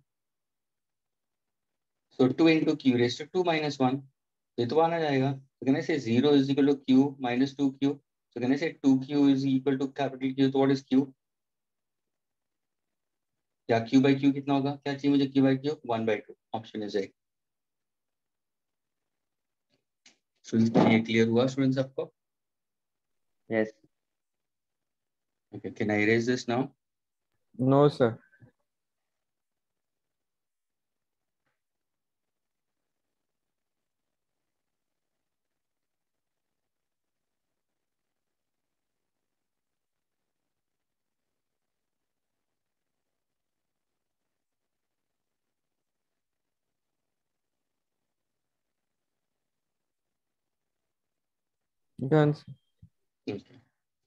so 2 into q raised to 2 minus 1 ये तो आना जाएगा तो कहने से 0 is equal to q minus 2q so कहने से 2q is equal to capital Q तो what is q क्या q by q कितना होगा क्या चाहिए मुझे q by q 1 by 2 option is A students ये क्लियर हुआ स्टूडेंट्स आपको yes. okay can I erase this now No, sir. Done, sir. okay.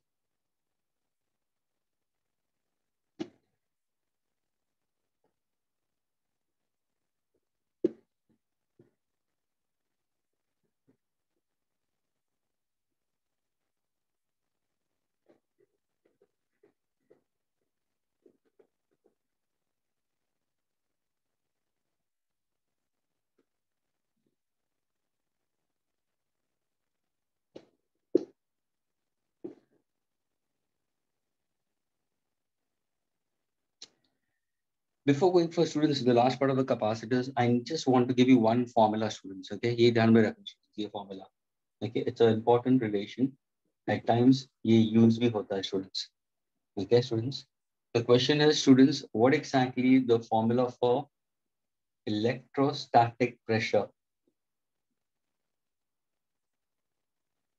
Before going for students, the last part of the capacitors, I just want to give you one formula, students. Okay, ये ध्यान में रखना ये formula. Okay, it's an important relation. At times, ये use भी होता है students. Okay, students. The question is, students, what exactly the formula for electrostatic pressure?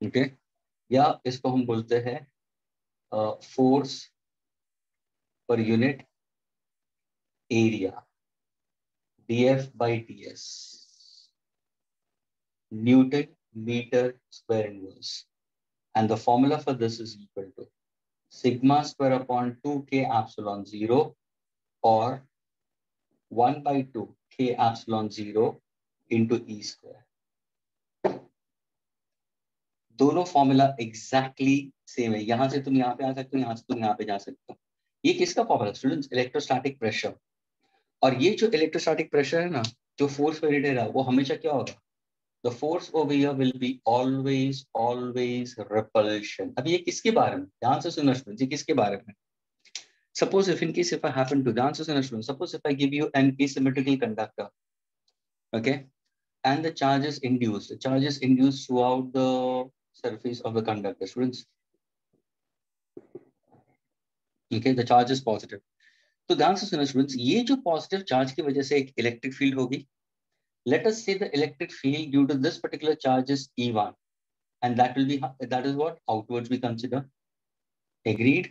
Okay, या इसको हम बोलते हैं force per unit area, dF by ds, Newton meter square inverse, and the formula for this is equal to sigma square upon 2k epsilon 0 or 1 by 2 k epsilon 0 into E square. दोनों formula exactly same है, यहां से तुम यहां पे आ सकते हो, यहां से तुम यहां पे जा सकते हो। ये किसका फॉर्मूला स्टूडेंट्स? Electrostatic pressure. और ये जो इलेक्ट्रोस्टैटिक प्रेशर है ना, जो फोर्स पर रेट है, वो हमेशा क्या होगा? The force over here will be always repulsion. अब ये किसके बारे में? ध्यान से सुनो स्टूडेंट्स, ये किसके बारे में? Suppose if in case if I happen to, ध्यान से सुनो students, suppose if I give you an asymmetrical conductor, okay, and the charge is induced throughout the surface of the conductor, students. Okay, the charge is positive. तो ध्यान से सुनो students, ये जो positive charge की वजह से एक इलेक्ट्रिक फील्ड होगी। Let us say the electric field due to this particular charge is E1, and that is what outwards we consider. Agreed?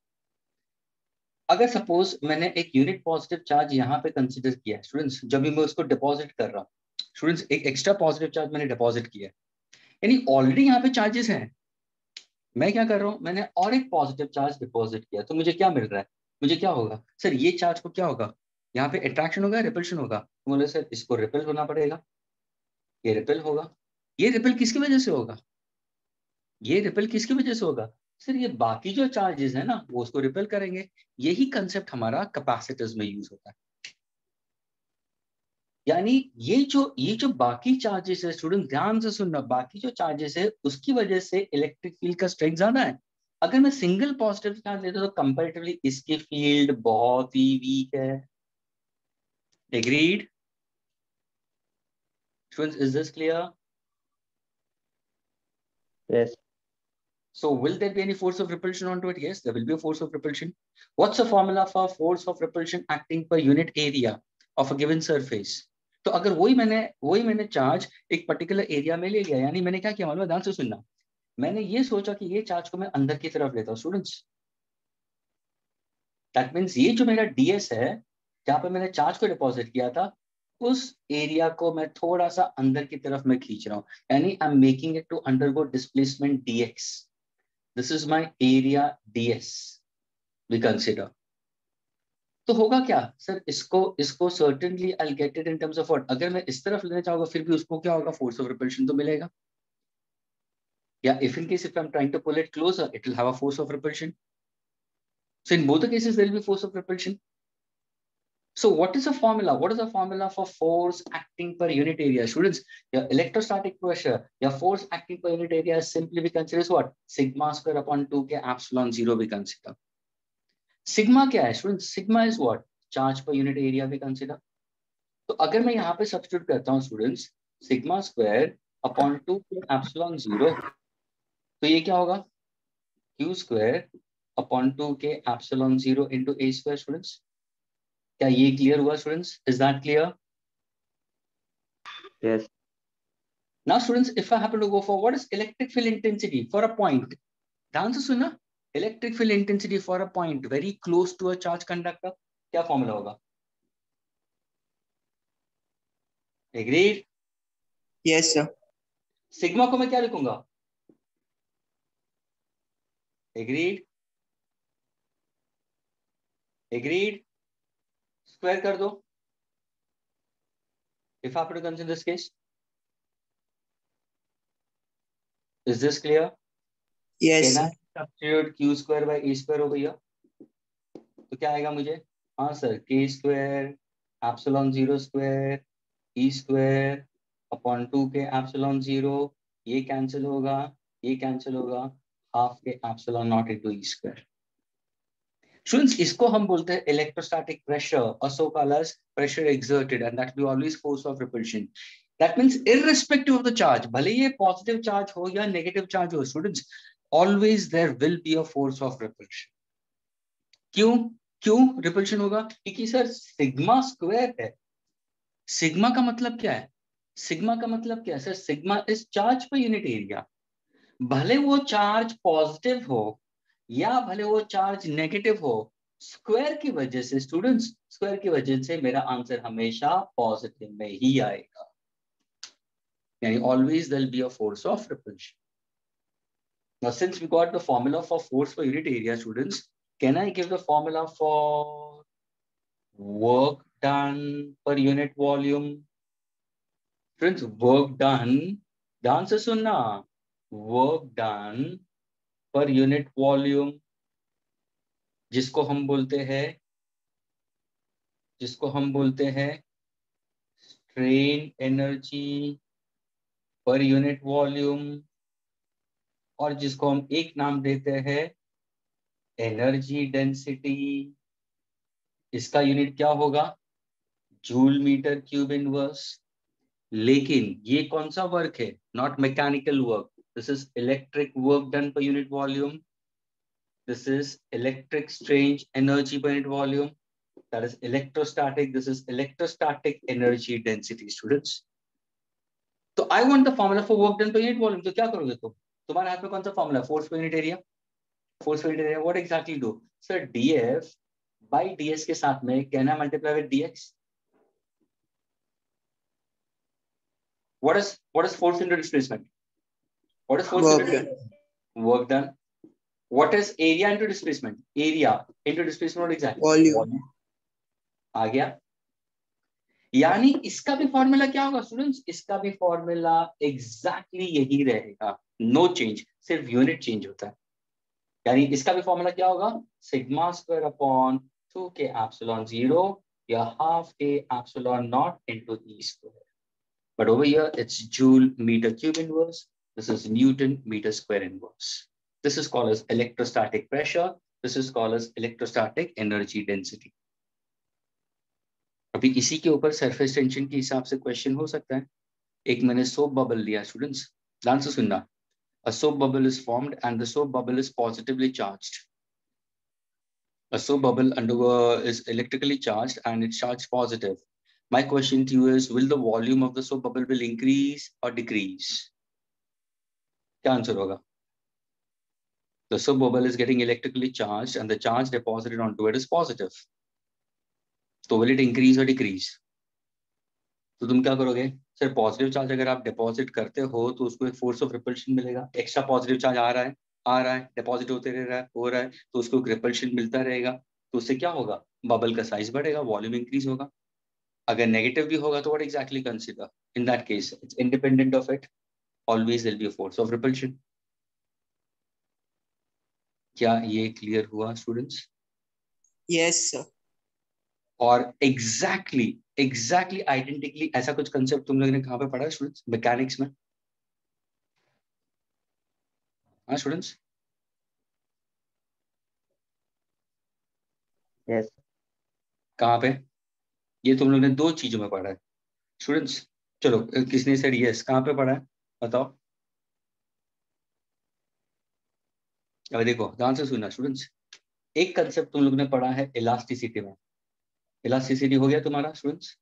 अगर सपोज मैंने एक यूनिट पॉजिटिव चार्ज यहाँ पे कंसिडर किया है स्टूडेंट्स, जब भी मैं उसको डिपॉजिट कर रहा हूँ स्टूडेंट्स, एक एक्स्ट्रा पॉजिटिव चार्ज मैंने डिपॉजिट किया है, यानी ऑलरेडी यहाँ पे चार्जेस हैं। मैं क्या कर रहा हूँ? मैंने और एक पॉजिटिव चार्ज डिपॉजिट किया, तो मुझे क्या मिल रहा है? मुझे क्या होगा सर? ये चार्ज को क्या होगा? यहाँ पे अट्रैक्शन होगा, रिपल्शन होगा। तो बोले सर इसको रिपेल होना पड़ेगा, ये रिपेल होगा। ये रिपेल किसकी वजह से होगा? ये रिपेल किसकी वजह से होगा? सर ये बाकी जो चार्जेस है ना, वो उसको रिपेल करेंगे। यही कंसेप्ट हमारा कैपेसिटर्स में यूज होता है। यानी ये जो बाकी चार्जेस है स्टूडेंट, ध्यान से सुनना, बाकी जो चार्जेस है उसकी वजह से इलेक्ट्रिक फील्ड का स्ट्रेंथ ज्यादा है। अगर मैं सिंगल पॉजिटिव चार्ज लेता हूं तो कंपैरेटिवली इसकी फील्ड बहुत ही वीक है। Agreed students? Is this clear? Yes. So will there be any force of repulsion onto it? Yes, there will be a force of repulsion. What's the formula for force of repulsion acting per unit area of a given surface? तो अगर वही मैंने charge एक particular area में ले लिया, यानी मैंने क्या किया मालूम है? ध्यान से सुनना, मैंने ये सोचा कि ये चार्ज को मैं अंदर की तरफ लेता हूँ स्टूडेंट्स। दैट मीन्स ये जो मेरा डीएस है, जहां पे मैंने चार्ज को डिपॉजिट किया था, उस एरिया को मैं थोड़ा सा अंदर की तरफ मैं खींच रहा हूँ, यानी I am making it to undergo displacement dx. This is my area ds we consider. तो होगा क्या सर? इसको certainly I'll get it in terms of what? अगर मैं इस तरफ लेना चाहूंगा फिर भी उसको क्या होगा? Force of repulsion तो मिलेगा। या if in case if I'm trying to pull it closer, it will have a force of repulsion. So in both the cases there will be force of repulsion. So what is the formula? What is the formula for force acting per unit area? Students, your electrostatic pressure, your force acting per unit area simply we consider is what? Sigma square upon 2k epsilon 0 we consider. Sigma क्या है student? Sigma is what? Charge per unit area भी consider. तो अगर मैं यहाँ पे substitute करता हूँ students, sigma square upon 2 epsilon 0, तो ये क्या होगा? Q square upon 2 k epsilon 0 into E square. Students क्या ये क्लियर हुआ students? Is that clear? Yes. Now students, if I happen to go for what is electric field intensity for a point, ध्यान से सुनना, electric field intensity for a point very close to a charge conductor, क्या formula होगा? Agreed? Yes, sir. Sigma को मैं क्या लिखूंगा? Agreed? Agreed? Square कर दो। If I happen to consider this case, is this clear? Yes, Can sir. I substitute q square by e square over here? तो क्या आएगा मुझे? हाँ sir, k square epsilon 0 square e square upon 2k epsilon 0, ये cancel होगा, ये cancel होगा, half k epsilon naught into e square. Students इसको हम बोलते हैं electrostatic pressure, also called as pressure exerted, and that will be always force of repulsion. That means irrespective of the charge, भले ये positive charge हो या negative charge हो students, always there will be a force of repulsion. क्यों repulsion होगा? क्योंकि sir sigma square है। Sigma का मतलब क्या है? सिग्मा का मतलब क्या है sir? Sigma is charge per unit area. भले वो चार्ज पॉजिटिव हो या भले वो चार्ज नेगेटिव हो, स्क्वायर की वजह से स्टूडेंट्स, स्क्वायर की वजह से मेरा आंसर हमेशा पॉजिटिव में ही आएगा, यानी always there will be a force of repulsion. Now since we got the formula for force per unit area, students, can I give the formula for work done per unit volume? Friends, work done, ध्यान से सुनना, work done per unit volume, जिसको हम बोलते हैं strain energy per unit volume, और जिसको हम एक नाम देते हैं एनर्जी डेंसिटी. इसका यूनिट क्या होगा? Joule metre cube inverse. लेकिन ये कौन सा वर्क है? Not mechanical work. This is electric work done per unit volume. This is electric strain energy per unit volume. That is electrostatic. This is electrostatic energy density, students. तो I want the formula for work done per unit volume. तो क्या करोगे तुम? तुम्हारे हाथ में कौन सा formula? Force per unit area. Force per unit area what exactly do? Sir df by ds के साथ में can I multiply with dx? What is force into displacement? What is force Work into done. work done? What is area into displacement? Area into displacement what exactly? Volume. आ गया. यानी इसका भी formula क्या होगा students? इसका भी formula exactly यही रहेगा, नो चेंज, सिर्फ यूनिट चेंज होता है. यानी इसका भी फॉर्मूला क्या होगा? Sigma square upon 2k epsilon 0 या half k epsilon naught into e square. But over here it's joule metre cube inverse. This is newton metre square inverse. This is called as electrostatic pressure. This is called as electrostatic energy density. अभी इसी के ऊपर surface tension के हिसाब से question हो सकता है. एक मैंने सोप बबल लिया स्टूडेंट्स, ध्यान से सुनना. A soap bubble is formed and the soap bubble is positively charged. A soap bubble is electrically charged and it's charged positive. My question to you is, will the volume of the soap bubble will increase or decrease? क्या answer होगा? The soap bubble is getting electrically charged and the charge deposited onto it is positive. So will it increase or decrease? तो तुम क्या करोगे? Sir positive charge अगर आप deposit करते हो तो उसको एक फोर्स ऑफ रिपल्शन मिलेगा. एक्स्ट्रा पॉजिटिव चार्ज आ रहा है, डिपॉजिट होते रह रहा है, हो रहा है, तो उसको एक रिपल्शन मिलता रहेगा. तो उससे क्या होगा? बबल का साइज बढ़ेगा, वॉल्यूम इंक्रीज होगा. अगर नेगेटिव भी होगा तो what exactly consider? In that case it's independent of it, always there will be a force of repulsion. क्या ये क्लियर हुआ स्टूडेंट्स? Yes, sir. और एग्जैक्टली आइडेंटिकली ऐसा कुछ कंसेप्ट तुम लोगों ने कहाँ पे पढ़ा है स्टूडेंट्स? मैकेनिक्स में. हाँ स्टूडेंट्स? Yes. कहाँ पे? ये तुम लोगों ने दो चीजों में पढ़ा है स्टूडेंट्स. चलो किसने सेड यस? कहाँ पे पढ़ा है बताओ. अब देखो ध्यान से सुनना स्टूडेंट्स. एक कंसेप्ट तुम लोगों ने पढ़ा है इलास्टिसिटी में. इलास्टिसिटी हो गया तुम्हारा students?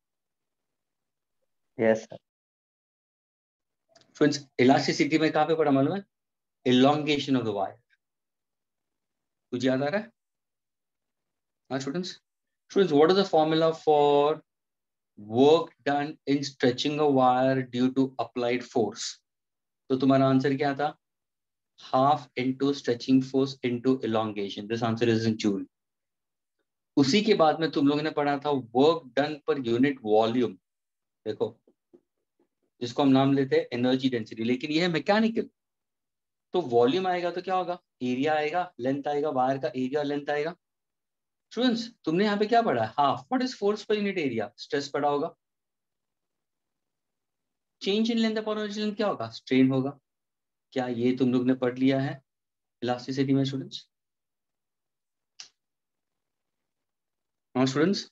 Yes, sir. Students elasticity में कहाँ पे पढ़ा मालूम है? elongation of the wire. कुछ याद आ रहा है? हाँ students. Students what is the formula for work done in stretching a wire due to applied force? तो तुम्हारा आंसर क्या था? Half into stretching force into elongation. This answer is in joule. उसी के बाद में तुम लोगों ने पढ़ा था work done per unit volume. देखो जिसको हम नाम लेते हैं एनर्जी डेंसिटी, लेकिन ये है मैकेनिकल. तो वॉल्यूम आएगा तो क्या होगा? एरिया आएगा, लेंथ आएगा, वायर का एरिया लेंथ आएगा. स्टूडेंट्स तुमने यहाँ पे क्या पढ़ा है? Half. What is force per unit area? Stress पढ़ा होगा. Change in length upon original length क्या होगा? स्ट्रेन होगा. क्या ये तुम लोग ने पढ़ लिया है इलास्टिसिटी में स्टूडेंट्स? हाँ स्टूडेंट्स,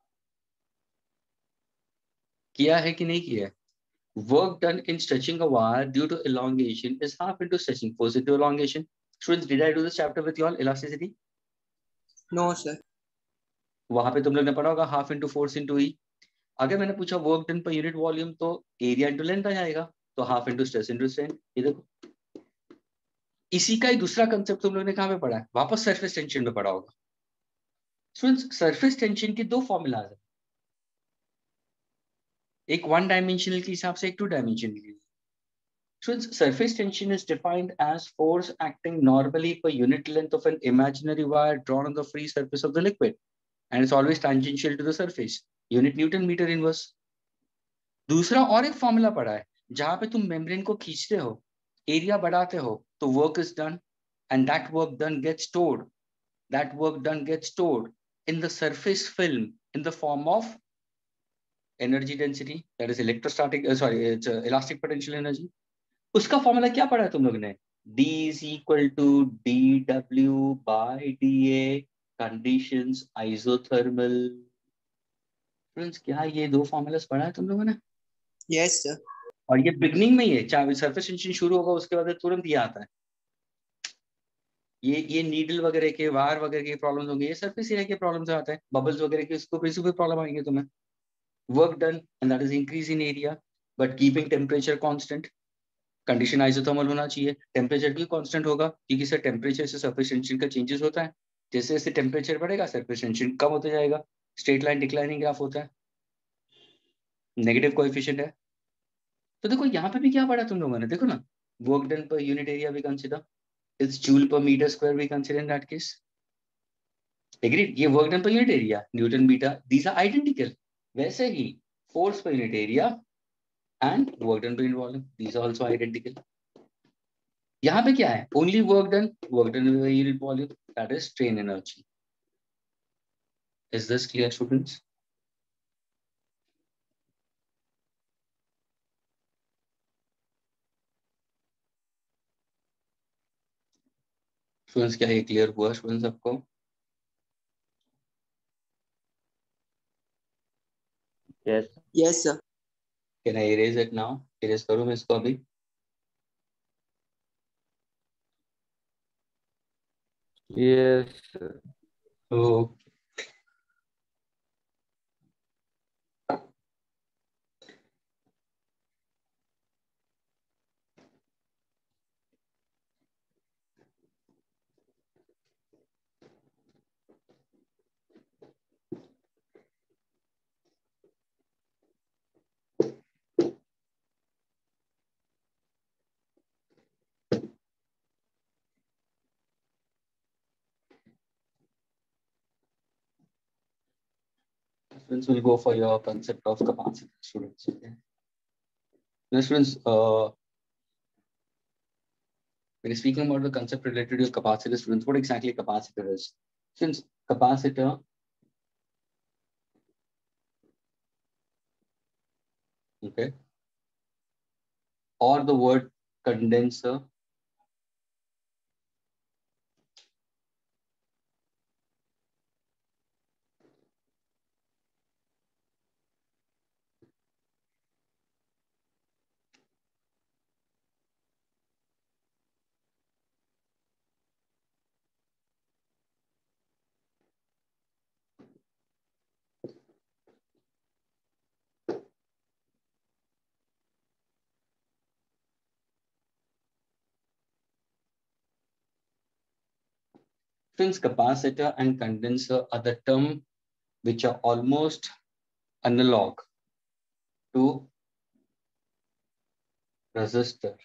किया है कि नहीं किया है? Work done in stretching a wire due to elongation is half into stretching force into elongation. Students, did I do this chapter with you all? Elasticity? No, sir. वहां पे तुम लोग ने पढ़ा होगा half into force into E. अगर मैंने पूछा work done per unit volume तो एरिया इंटू लेंथ आ जाएगा. तो half into stress into strain. ये देखो इसी का ही दूसरा कंसेप्ट तुम लोगों ने कहाँ पे पढ़ा है? वापस सरफेस टेंशन पे पढ़ा होगा। स्टूडेंट्स, सरफेस टेंशन के दो फॉर्मूलाज है, एक वन डायमेंशनल के हिसाब से, एक टू डायमेंशनल के। Students, surface tension is defined as force acting normally per unit length of an imaginary wire drawn on the free surface of the liquid, and it's always tangential to the surface. Unit Newton meter inverse. दूसरा और एक formula पढ़ा है, जहां पे तुम membrane को खींचते हो, एरिया बढ़ाते हो, तो work is done, and that work done gets stored. That work done gets stored in the surface film in the form of energy density, that is electrostatic, it's elastic potential energy. उसका formula क्या पढ़ा है तुम लोग ने? D is equal to dW by dA, conditions isothermal. Friends, क्या ये दो फॉर्मूलास पढ़ा है तुम लोगों ने? Yes sir. और ये बिगनिंग में ही है, चाहे सरफेस टेंशन शुरू होगा उसके बाद तुरंत ये आता है। ये नीडल वगैरह के, वायर वगैरह के प्रॉब्लम्स होंगे, ये सरफेस एरिया के प्रॉब्लम्स आते हैं, बबल्स वगैरह के, इसको किसी भी प्रॉब्लम आएंगे तुम्हें। Work done and that is increase in area but keeping temperature constant. Condition isothermal होना चाहिए, टेम्परेचर भी कांस्टेंट होगा, क्योंकि सर टेम्परेचर से सरफेस टेंशन का चेंजेस होता है। जैसे जैसे टेम्परेचर बढ़ेगा सरफेस टेंशन कम होता जाएगा। स्ट्रेट लाइन डिक्लाइनिंग ग्राफ होता है, नेगेटिव कोएफिशिएंट है। तो देखो यहाँ पे भी क्या पढ़ा तुम लोगों ने, देखो ना, work done per unit area we consider, it's joule per metre square we consider in that case. Agreed? ये work done per unit area, newton metre, these are identical. वैसे ही force per unit area and work done per unit volume, these are also identical. यहाँ पे क्या है? Only work done unit volume, that is strain energy. Is this clear students? Students, क्या ये clear हुआ students सबको? Yes. Yes sir. Can I erase it now? Erase करूं मैं इसको अभी? Yes, sir. तो students will go for your concept of capacity, students. Okay. Now, students, when speaking about the concept related to capacitor, students, what exactly capacitor is? Since capacitor, okay, or the word condenser, since capacitor and condenser are the term which are almost analog to resistor.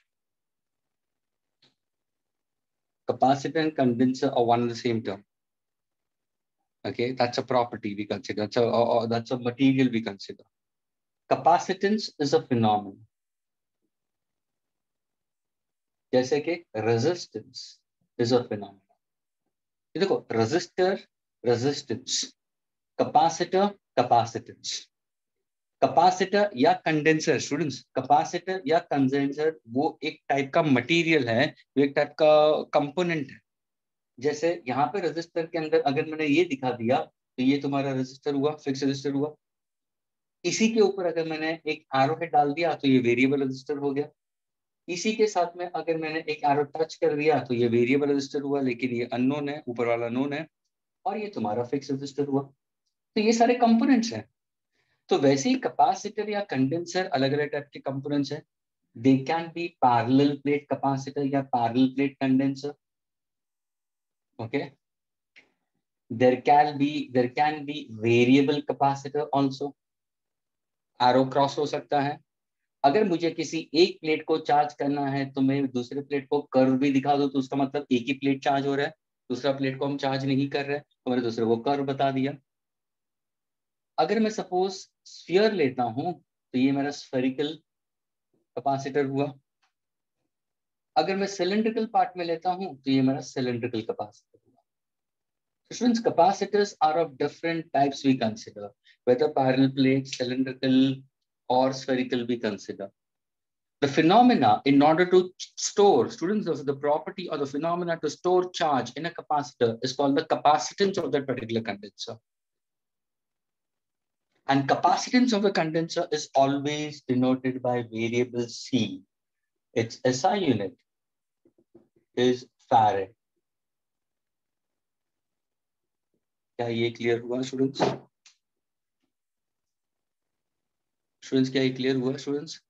Capacitor and condenser are one and the same term. Okay, that's a property we consider. That's a material we consider. Capacitance is a phenomenon. जैसे कि resistance is a phenomenon. ये देखो, resistor, resistance, capacitor, capacitance. Capacitor या condenser, students, capacitor या condenser वो एक type का material है, वो एक टाइप का कंपोनेंट है। जैसे यहाँ पे रेजिस्टर के अंदर अगर मैंने ये दिखा दिया तो ये तुम्हारा रेजिस्टर हुआ, फिक्स रेजिस्टर हुआ। इसी के ऊपर अगर मैंने एक एरो हेड डाल दिया तो ये वेरिएबल रेजिस्टर हो गया। इसी के साथ में अगर मैंने एक एरो टच कर दिया तो ये वेरिएबल रेजिस्टर हुआ, लेकिन ये अननोन है, ऊपर वाला नोन है, और ये तुम्हारा फिक्स रेजिस्टर हुआ। तो ये सारे कंपोनेंट्स हैं। तो वैसे ही कैपेसिटर या कंडेंसर अलग अलग टाइप के कंपोनेंट्स हैं। they can be parallel plate capacitor या parallel plate condenser. Okay, there can be variable capacitor also. arrow cross हो सकता है. अगर मुझे किसी एक प्लेट को चार्ज करना है तो मैं दूसरे प्लेट को कर्व भी दिखा दूं तो उसका मतलब एक ही प्लेट चार्ज हो रहा है, दूसरा प्लेट को हम चार्ज नहीं कर रहे, तो मैंने दूसरे को कर्व बता दिया. अगर मैं सपोज स्फीयर लेता हूं तो ये मेरा स्फेरिकल कैपेसिटर हुआ. अगर मैं सिलिंड्रिकल पार्ट में लेता हूं तो ये मेरा सिलिंड्रिकल कैपेसिटर हुआ. So students, capacitors are of different types we consider, whether parallel plate, cylindrical or spherical we consider. The phenomena in order to store, students, the property or the phenomena to store charge in a capacitor is called the capacitance of that particular condenser. And capacitance of the condenser is always denoted by variable C. Its SI unit is farad. क्या ये clear हुआ students? Students क्या ये clear हुआ students?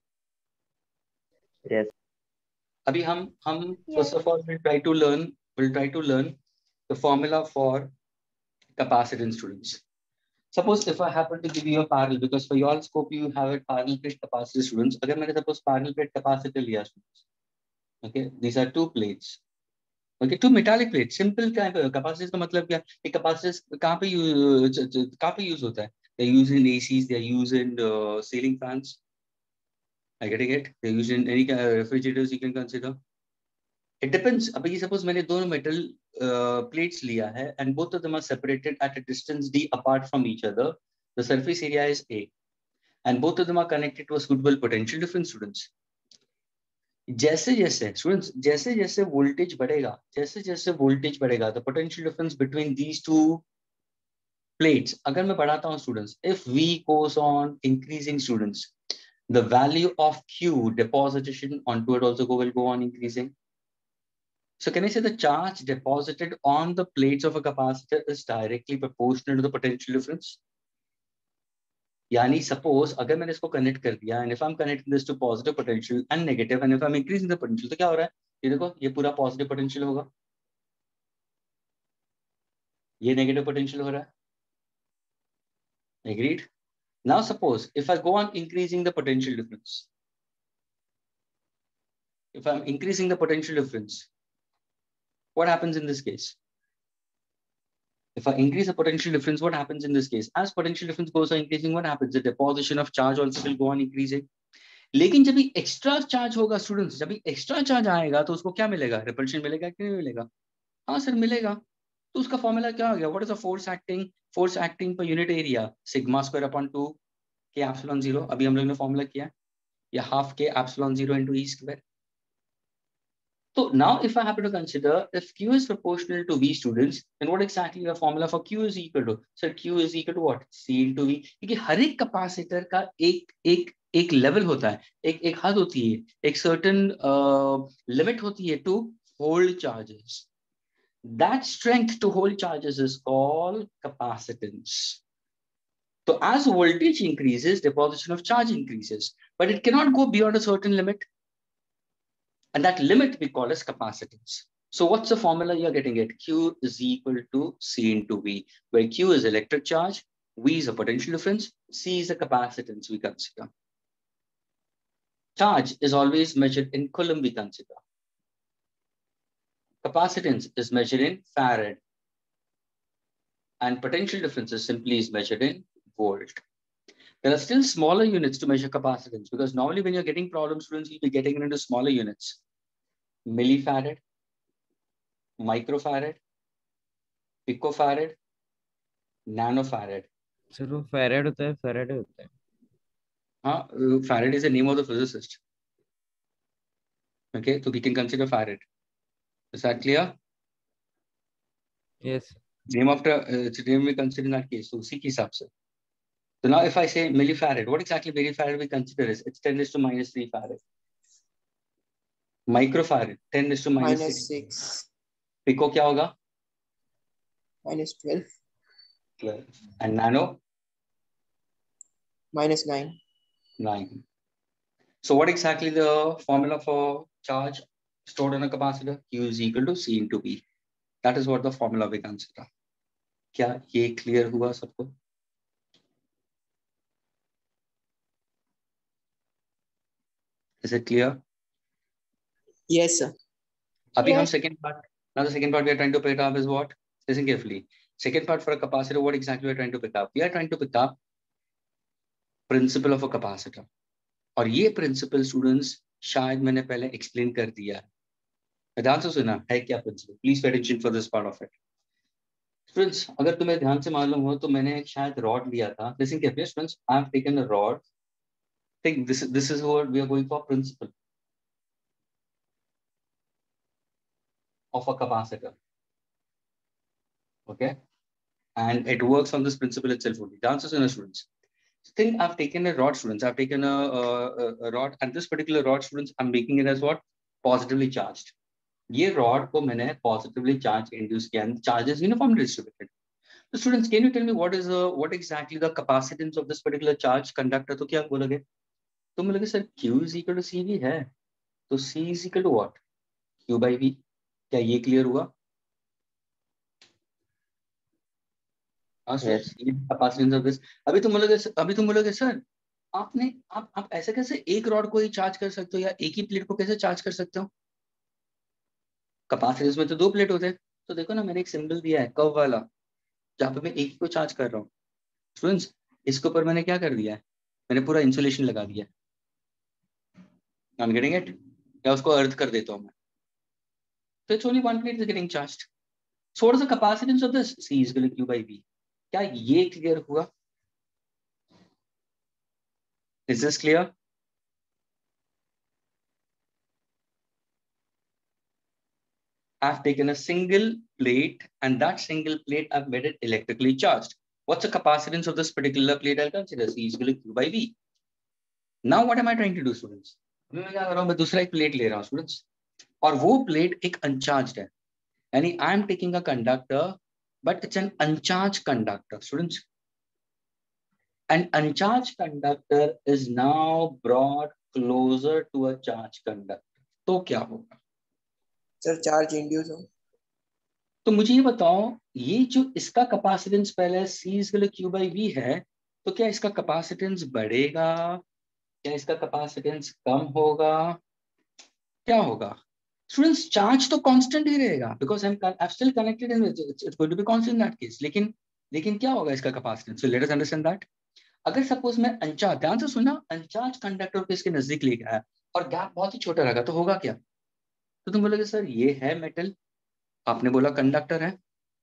Yes. अभी हम Yes. first of all we'll try to learn the formula for capacitance, students. Suppose if I happen to give you a parallel, because for your scope you have a parallel plate capacitor, students. अगर मैंने suppose parallel plate capacitor लिया students, okay, these are two plates, okay, two metallic plates. Simple क्या है capacitance का मतलब क्या? ये capacitance कहाँ पे use होता है? They use in ACs, they are used in ceiling fans. I getting it? They use in any refrigerators you can consider. It depends. अब ये suppose मैंने दोनों metal plates लिया है and both of them are separated at a distance d apart from each other. The surface area is A and both of them are connected to a suitable potential difference, students. जैसे जैसे voltage बढ़ेगा, the potential difference between these two plates, अगर मैं बढ़ाता हूँ students, if V goes on increasing, students, the value of Q deposition onto it also will go on increasing. So can I say the charge deposited on the plates of a capacitor is directly proportional to the potential difference? यानी suppose अगर मैंने इसको connect कर दिया and if I'm connecting this to positive potential and negative and if I'm increasing the potential तो क्या हो रहा है? ये देखो ये पूरा positive potential होगा, ये negative potential हो रहा है. Agreed? Now suppose if I go on increasing the potential difference, if I'm increasing the potential difference, what happens in this case? If I increase the potential difference, what happens in this case? As potential difference goes on increasing, what happens? The deposition of charge also will go on increasing. लेकिन जब भी extra charge होगा students, जब भी extra charge आएगा तो उसको क्या मिलेगा? रिपल्शन मिलेगा कि नहीं मिलेगा? हाँ सर मिलेगा. तो उसका फॉर्मूला क्या हो गया? What is the force acting per unit area? Sigma square upon 2 k epsilon 0. अभी हम लोग ने फॉर्मूला किया, या half k epsilon 0 into E square. So now if I happen to consider if Q is proportional to V, students, then what exactly the formula for Q is equal to? So Q is equal to what? C into V. क्योंकि हर एक capacitor का एक level होता है, एक हद होती है, एक certain limit होती है to hold charges. That strength to hold charges is called capacitance. So as voltage increases, deposition of charge increases, but it cannot go beyond a certain limit. And that limit we call as capacitance. So what's the formula you're getting it? Q is equal to C into V, where Q is electric charge, V is a potential difference, C is a capacitance we consider. Charge is always measured in coulomb we consider. Capacitance is measured in farad. And potential difference is simply measured in volt. There are still smaller units to measure capacitance because normally when you're getting problems, students, you'll be getting it into smaller units. Millifarad, microfarad, picofarad, nanofarad. Sir वो farad होता है. हाँ, Farad is the name of the physicist. Okay, so we can consider Farad. Is that clear? Yes. Name after name we consider in that case. So उसी के हिसाब से. So now if I say millifarad, what exactly millifarad we consider is? It's 10 raised to minus 3 farad. Microfarad, 10 raised to minus minus 6. 6, Pico क्या होगा? minus 12, 12. And nano? minus 9. 9. So what exactly the formula for charge stored on a capacitor? Q is equal to C into B. That is what the formula we consider. क्या ये clear हुआ सबको? Is it clear? Yes, sir. अभी हम Yes. second part. Now the second part we are trying to pick up is what? Listen carefully. Second part for a capacitor, what exactly we are trying to pick up? We are trying to pick up principle of a capacitor. और ये principle students शायद मैंने पहले explain कर दिया है. ध्यान से सुना है क्या principle? Please pay attention for this part of it. Students, अगर तुम्हें ध्यान से मालूम हो तो मैंने एक शायद rod लिया था. Listen carefully, students. I have taken a rod. Think this is what we are going for principle of a capacitor. Okay, and it works on this principle itself only. The answer is, students. Think I've taken a rod, students. I've taken a rod, and this particular rod, students, I'm making it as what? Positively charged. ये rod को मैंने positively charged induce किया, and charge is uniformly distributed. So students, can you tell me what exactly the capacitance of this particular charge conductor? तो क्या बोलोगे? तुम बोलोगे sir Q is equal to CV है, तो C is equal to what? Q by V. क्या ये clear हुआ? Yes. Capacitance of this. अभी तुम बोलोगे सर आप ऐसे कैसे एक रॉड को ही चार्ज कर सकते हो या एक ही प्लेट को कैसे चार्ज कर सकते हो? कैपेसिटेंस में तो दो प्लेट होते हैं. तो देखो ना मैंने एक सिंबल दिया है कर्व वाला जहाँ पे मैं एक ही को चार्ज कर रहा हूँ. स्टूडेंट्स इसके ऊपर मैंने क्या कर दिया है? मैंने पूरा इंसुलेशन लगा दिया. I'm getting it? या उसको अर्थ कर देता हूँ मैं. So it's only one plate is getting charged. So what is the capacitance of this? C is equal to Q by V. क्या ये क्लियर हुआ? Is this clear? I've taken a single plate and that single plate I've made it electrically charged. What's the capacitance of this particular plate? I'll consider C is equal to Q by V. Now what am I trying to do, students? मैं क्या कर रहा हूँ? मैं दूसरा एक plate ले रहा हूँ स्टूडेंट्स और वो प्लेट एक अनचार्ज्ड है. यानी I am taking a conductor but it's an uncharge conductor students. An uncharged conductor is now brought closer to a charged conductor. तो क्या होगा? सर चार्ज इंड्यूस हो. तो मुझे ये बताओ ये जो इसका कैपेसिटेंस पहले C equal to Q by V है तो क्या इसका कैपेसिटेंस बढ़ेगा? क्या इसका कैपेसिटेंस कम होगा? क्या होगा? स्टूडेंट्स चार्ज तो कांस्टेंट ही रहेगा because I am still connected in it's going to be constant in that case. लेकिन क्या होगा इसका capacitance? So let us understand that. अगर सपोज मैं अनचार्ज, ध्यान से सुनना, अनचार्ज कंडक्टर को इसके नजदीक ले गया और गैप बहुत ही छोटा रहेगा तो होगा क्या? तो तुम बोलोगे सर ये है मेटल, आपने बोला कंडक्टर है,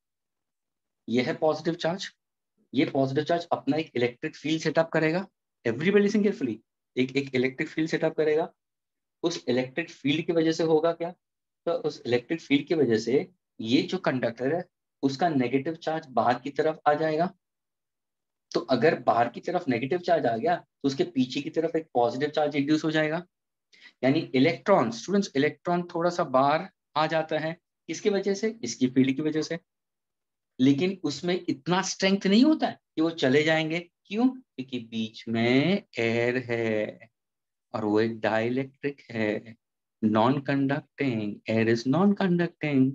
ये है पॉजिटिव चार्ज. ये पॉजिटिव चार्ज अपना एक इलेक्ट्रिक फील्ड सेटअप करेगा. Everybody listen carefully. एक इलेक्ट्रिक फील्ड सेटअप करेगा. उस इलेक्ट्रिक फील्ड की वजह से होगा क्या? तो उस इलेक्ट्रिक फील्ड की वजह से ये जो कंडक्टर है उसका नेगेटिव चार्ज बाहर की तरफ आ जाएगा. तो अगर बाहर की तरफ नेगेटिव चार्ज आ गया तो उसके पीछे की तरफ एक पॉजिटिव चार्ज इंड्यूस हो जाएगा. यानी इलेक्ट्रॉन, स्टूडेंट्स, इलेक्ट्रॉन थोड़ा सा बाहर आ जाता है. किसकी वजह से? इसकी फील्ड की वजह से. लेकिन उसमें इतना स्ट्रेंथ नहीं होता है कि वो चले जाएंगे. क्यों? क्योंकि बीच में एयर है और वो एक डाइलेक्ट्रिक है, non conducting. Air is non conducting,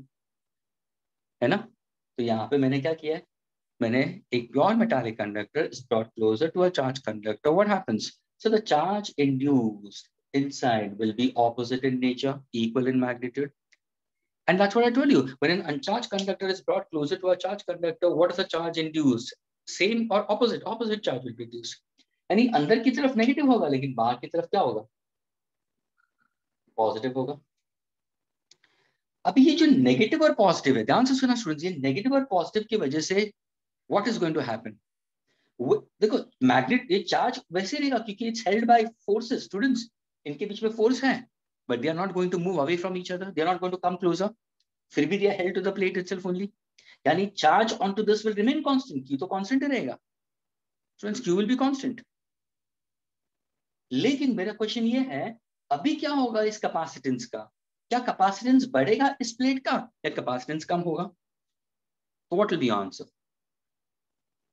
है ना? तो यहाँ पे मैंने क्या किया है? मैंने एक pure metallic conductor is brought closer to a charged conductor. What happens? So the charge induced inside will be opposite in nature, equal in magnitude. And that's what I told you. When an uncharged conductor is brought closer to a charged conductor, what is the charge induced? Same or opposite? Opposite charge will be induced. यानी अंदर की तरफ negative होगा लेकिन बाहर की तरफ क्या होगा? पॉजिटिव होगा. अभी ये जो नेगेटिव और पॉजिटिव है, ध्यान से सुना स्टूडेंट्स, ये नेगेटिव और पॉजिटिव की वजह से what is going to happen? देखो मैग्नेट, ये चार्ज वैसे रहेगा क्योंकि it's held by forces. Students इनके बीच में फोर्स है but they are not going to move away from each other. They are not going to come closer. फिर भी they are held to the plate itself only. यानी charge on to this will remain constant. Q तो constant ही रहेगा students. Q will be constant. लेकिन मेरा question ये है अभी क्या होगा इस कैपेसिटेंस का? क्या कैपेसिटेंस बढ़ेगा इस प्लेट का या कैपेसिटेंस कम होगा? तो what will be answer?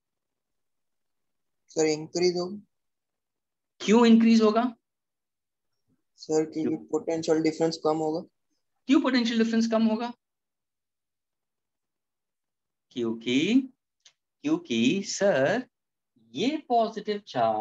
Sir increase होगा. क्यों इंक्रीज होगा? सर कि पोटेंशियल डिफरेंस कम होगा। क्यों पोटेंशियल डिफरेंस कम होगा? क्योंकि क्योंकि सर ये पॉजिटिव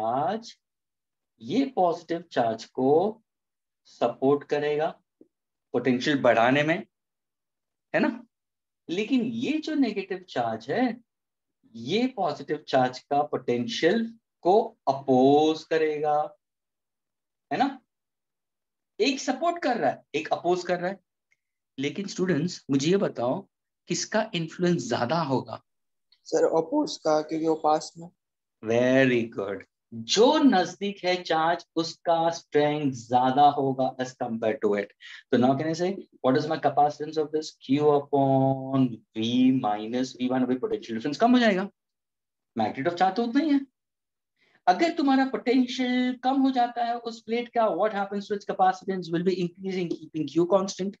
चार्ज को सपोर्ट करेगा पोटेंशियल बढ़ाने में, है ना? लेकिन ये जो नेगेटिव चार्ज है, ये पॉजिटिव चार्ज का पोटेंशियल को अपोज करेगा, है ना? एक सपोर्ट कर रहा है, एक अपोज कर रहा है। लेकिन स्टूडेंट्स मुझे ये बताओ किसका इन्फ्लुएंस ज्यादा होगा? सर अपोज का, क्योंकि वो पास में। Very good. जो नजदीक है चार्ज उसका स्ट्रेंथ ज्यादा होगा एज कंपेयर टू इट। तो now can I say what is my capacitance of this? Q upon V minus V1। अभी पोटेंशियल डिफरेंस कम हो जाएगा, मैग्नीट्यूड ऑफ चार्ज तो उतना ही है। अगर तुम्हारा पोटेंशियल कम हो जाता है उस प्लेट का, what happens to its capacitance will be increasing keeping Q constant.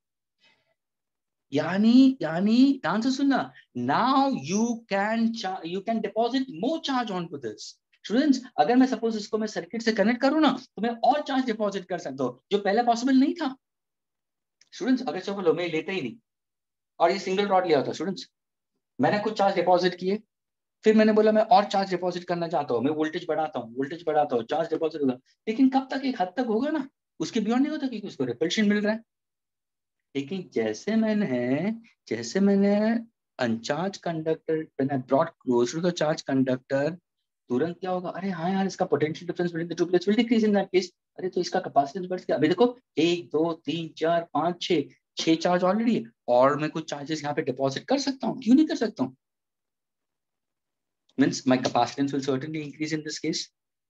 यानी ध्यान से सुनना, now you can deposit more charge on to this. Students अगर मैं सपोज इसको मैं सर्किट से कनेक्ट करूं ना, तो मैं और चार्ज डिपॉजिट कर सकता हूं जो पहले पॉसिबल नहीं था। स्टूडेंट्स अगर चलो मैं लेता ही नहीं और ये सिंगल रॉड लिया होता, स्टूडेंट्स मैंने कुछ चार्ज डिपॉजिट किए, फिर मैंने बोला मैं और चार्ज डिपॉजिट करना चाहता हूँ, मैं वोल्टेज बढ़ाता हूँ, चार्ज डिपॉजिट होगा, लेकिन कब तक? एक हद तक होगा ना, उसके बियॉन्ड नहीं होता क्योंकि उसको रिपल्शन मिल रहा है। लेकिन जैसे मैंने uncharge conductor when I brought close to the charge conductor, तुरंत क्या होगा? अरे हाँ यार, इसका potential difference between the two plates will decrease in that case. अरे तो इसका कैपेसिटेंस बढ़ गया। अभी देखो 1 2 3 4 5 6 चार्ज ऑलरेडी है, और मैं कुछ चार्जेस यहाँ पे डिपॉजिट कर सकता हूँ, क्यों नहीं कर सकता हूँ? Means my capacitance will certainly increase in this case.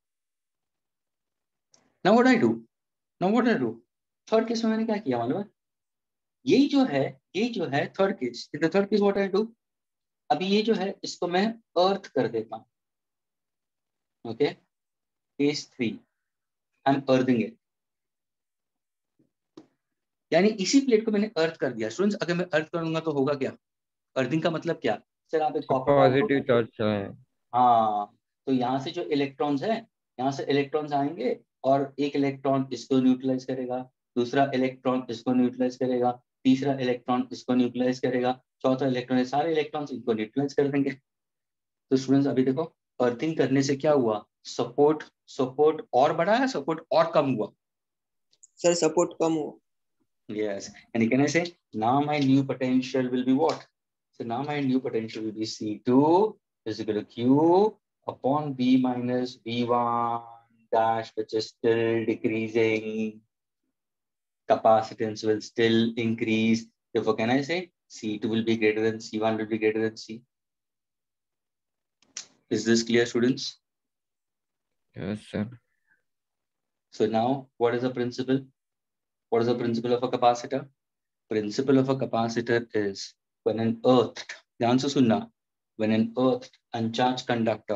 Now what I do? Third case में मैंने क्या किया मालूम है? यही जो है third case. In the third case what I do, अभी ये जो है इसको मैं अर्थ कर देता हूँ। Okay, case 3 I am earthing it. यानी इसी प्लेट को मैंने अर्थ कर दिया। स्टूडेंट्स अगर मैं अर्थ करूंगा तो होगा क्या? अर्थिंग का मतलब क्या? सर आप एक कॉपर वायर को, पॉजिटिव चार्ज है। हाँ, तो यहाँ से जो इलेक्ट्रॉन्स है, यहाँ से इलेक्ट्रॉन्स आएंगे और एक इलेक्ट्रॉन इसको न्यूट्रलाइज करेगा, दूसरा इलेक्ट्रॉन इसको न्यूट्रलाइज करेगा, तीसरा इलेक्ट्रॉन इसको न्यूट्रलाइज करेगा, चौथा इलेक्ट्रॉन, सारे इलेक्ट्रॉन्स इनको न्यूट्रलाइज कर देंगे। तो स्टूडेंट्स अभी देखो अर्थिंग करने से क्या हुआ? सपोर्ट और बढ़ा है, सपोर्ट और कम हुआ? सर सपोर्ट कम हुआ। Yes. And can I say, now my new potential will be what? So now my new potential will be C2 is equal to Q upon V minus V1 dash, which is still decreasing. Capacitance will still increase. Therefore, can I say C2 will be greater than C1 will be greater than C? Is this clear, students? Yes sir. So now, what is the principle? What is the principle of a capacitor? Principle of a capacitor is when an earthed, ध्यान से सुनना, when an earthed uncharged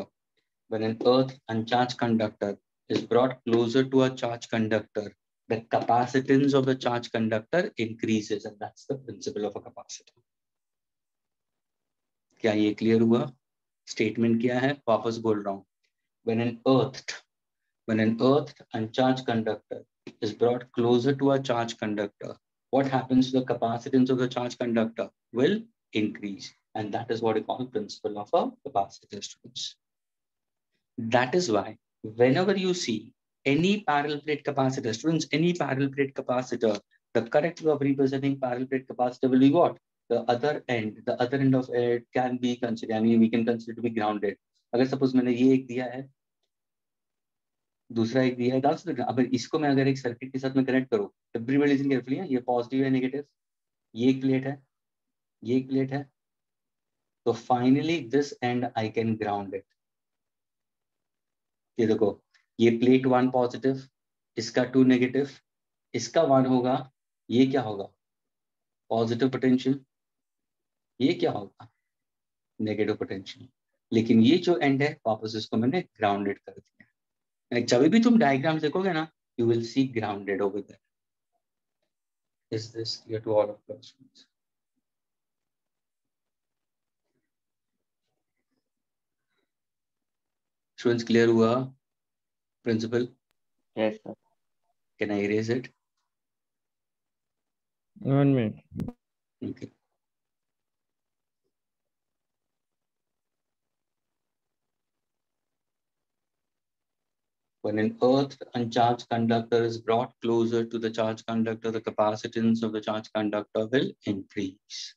conductor is brought closer to a charged conductor, the capacitance of the charged conductor increases, and that's the principle of a capacitor. क्या ये clear हुआ? Statement क्या है वापस बोल रहा हूँ। when an earthed uncharged conductor is brought closer to a charged conductor, what happens to the capacitance of the charged conductor? Will increase, and that is what we call the principle of a capacitor, students. That is why whenever you see any parallel plate capacitor, students, any parallel plate capacitor, the correct way of representing parallel plate capacitor will be what? The other end of it can be considered, I mean we can consider to be grounded. अगर suppose मैंने ये एक दिया है, दूसरा एक दिया है, डाल सकते हैं। अब इसको मैं अगर एक सर्किट के साथ में कनेक्ट करूं, एवरीबॉडी लिसन केयरफुली, ये पॉजिटिव है नेगेटिव, ये एक प्लेट है, ये एक प्लेट है, तो finally this end I can ground it. ये देखो, ये प्लेट 1 पॉजिटिव, इसका 2 नेगेटिव, इसका 1 होगा, ये क्या होगा? पॉजिटिव पोटेंशियल, ये क्या होगा? Negative potential. लेकिन ये जो एंड है वापस इसको मैंने ग्राउंडेड कर दिया। जब भी तुम डायग्राम देखोगे ना, you will see grounded over there. Is this clear to all of us? Students, clear हुआ principle? Yes, sir. Can I erase it? 1 minute. Okay. When an earth uncharged conductor is brought closer to the charged conductor, the capacitance of the charged conductor will increase.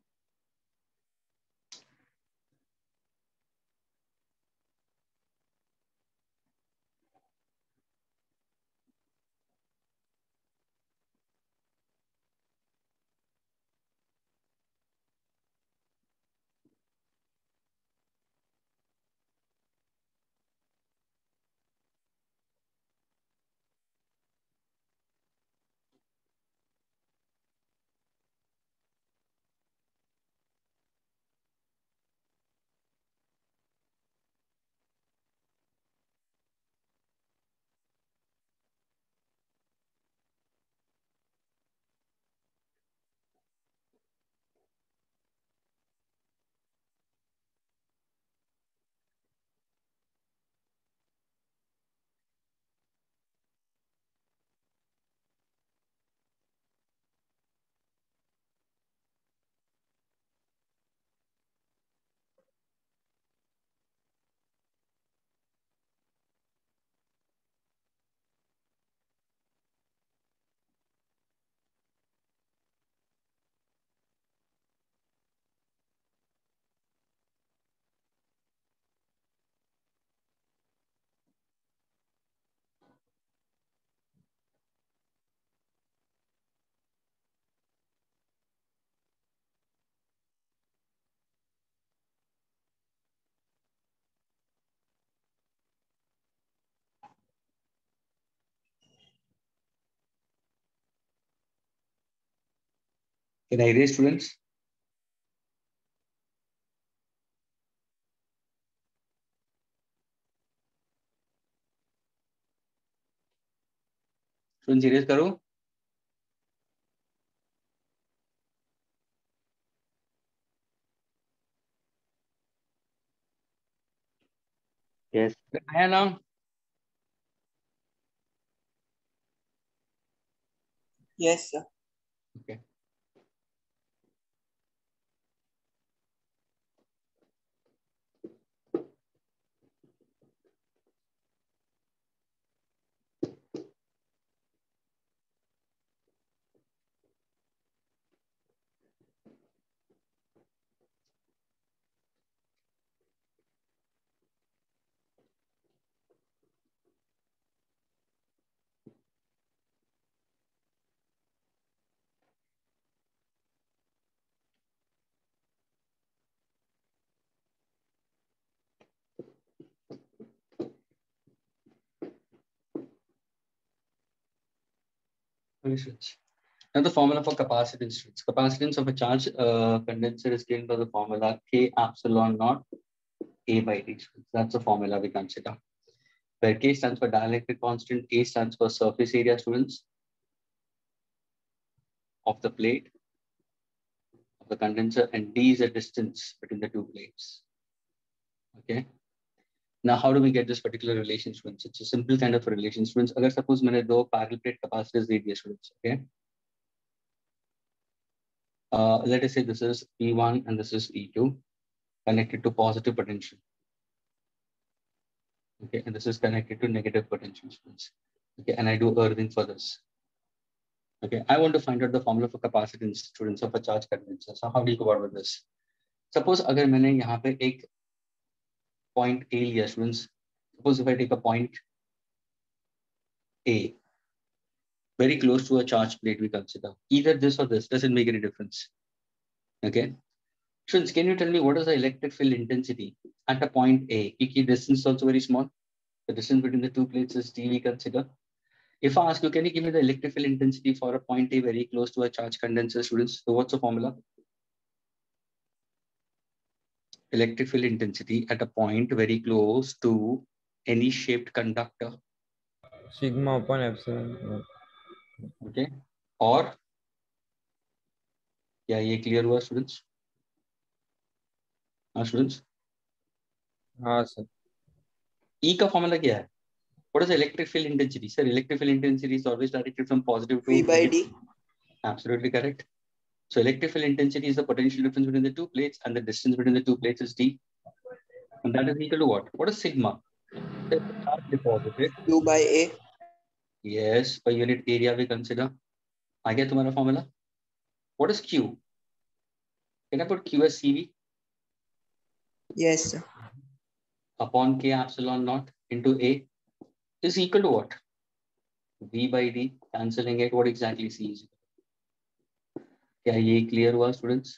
Can I erase, students? Students, erase करो. Yes. आया ना? Yes, sir. Okay. Now the formula for capacitance. Capacitance of a charge condenser is given by the formula K epsilon naught A by D. That's the formula we consider. Where K stands for dielectric constant, A stands for surface area, students, of the plate of the condenser, and D is the distance between the two plates. Okay. Now, how do we get this particular relation, students? It's a simple kind of a relation, students. Agar suppose मैंने दो parallel plate capacitors दे दिए, students. Okay. Let us say this is E1 and this is E2 connected to positive potential. Okay, and this is connected to negative potential, students. Okay, and I do earthing for this. Okay, I want to find out the formula for capacitance, students, of a charge condenser. So how do you go about with this? Suppose अगर मैंने यहाँ पे एक point A लिया, students. Suppose if I take a point A, very close to a charge plate, we consider either this or this. Doesn't make any difference. Okay, students, can you tell me what is the electric field intensity at a point A? Because distance is also very small. The distance between the two plates is D, we consider. If I ask you, can you give me the electric field intensity for a point A very close to a charge condenser, students? So what's the formula? Electric field intensity at a point very close to any shaped conductor. Sigma upon epsilon. Okay. और क्या ये clear हुआ, students? हाँ, students. हाँ sir. E का formula क्या है? What is the electric field intensity? Sir, electric field intensity is always directed from positive to V by negative. D. Absolutely correct. So electric field intensity is the potential difference between the two plates, and the distance between the two plates is d. And that is equal to what? What is sigma? The charge deposited. Q by A. Yes, per unit area we consider. I get तुम्हारा formula. What is Q? Can I put Q as CV Yes, sir. upon K epsilon naught into A is equal to what? V by D. Cancelling it. What exactly C is? क्या ये clear हुआ students?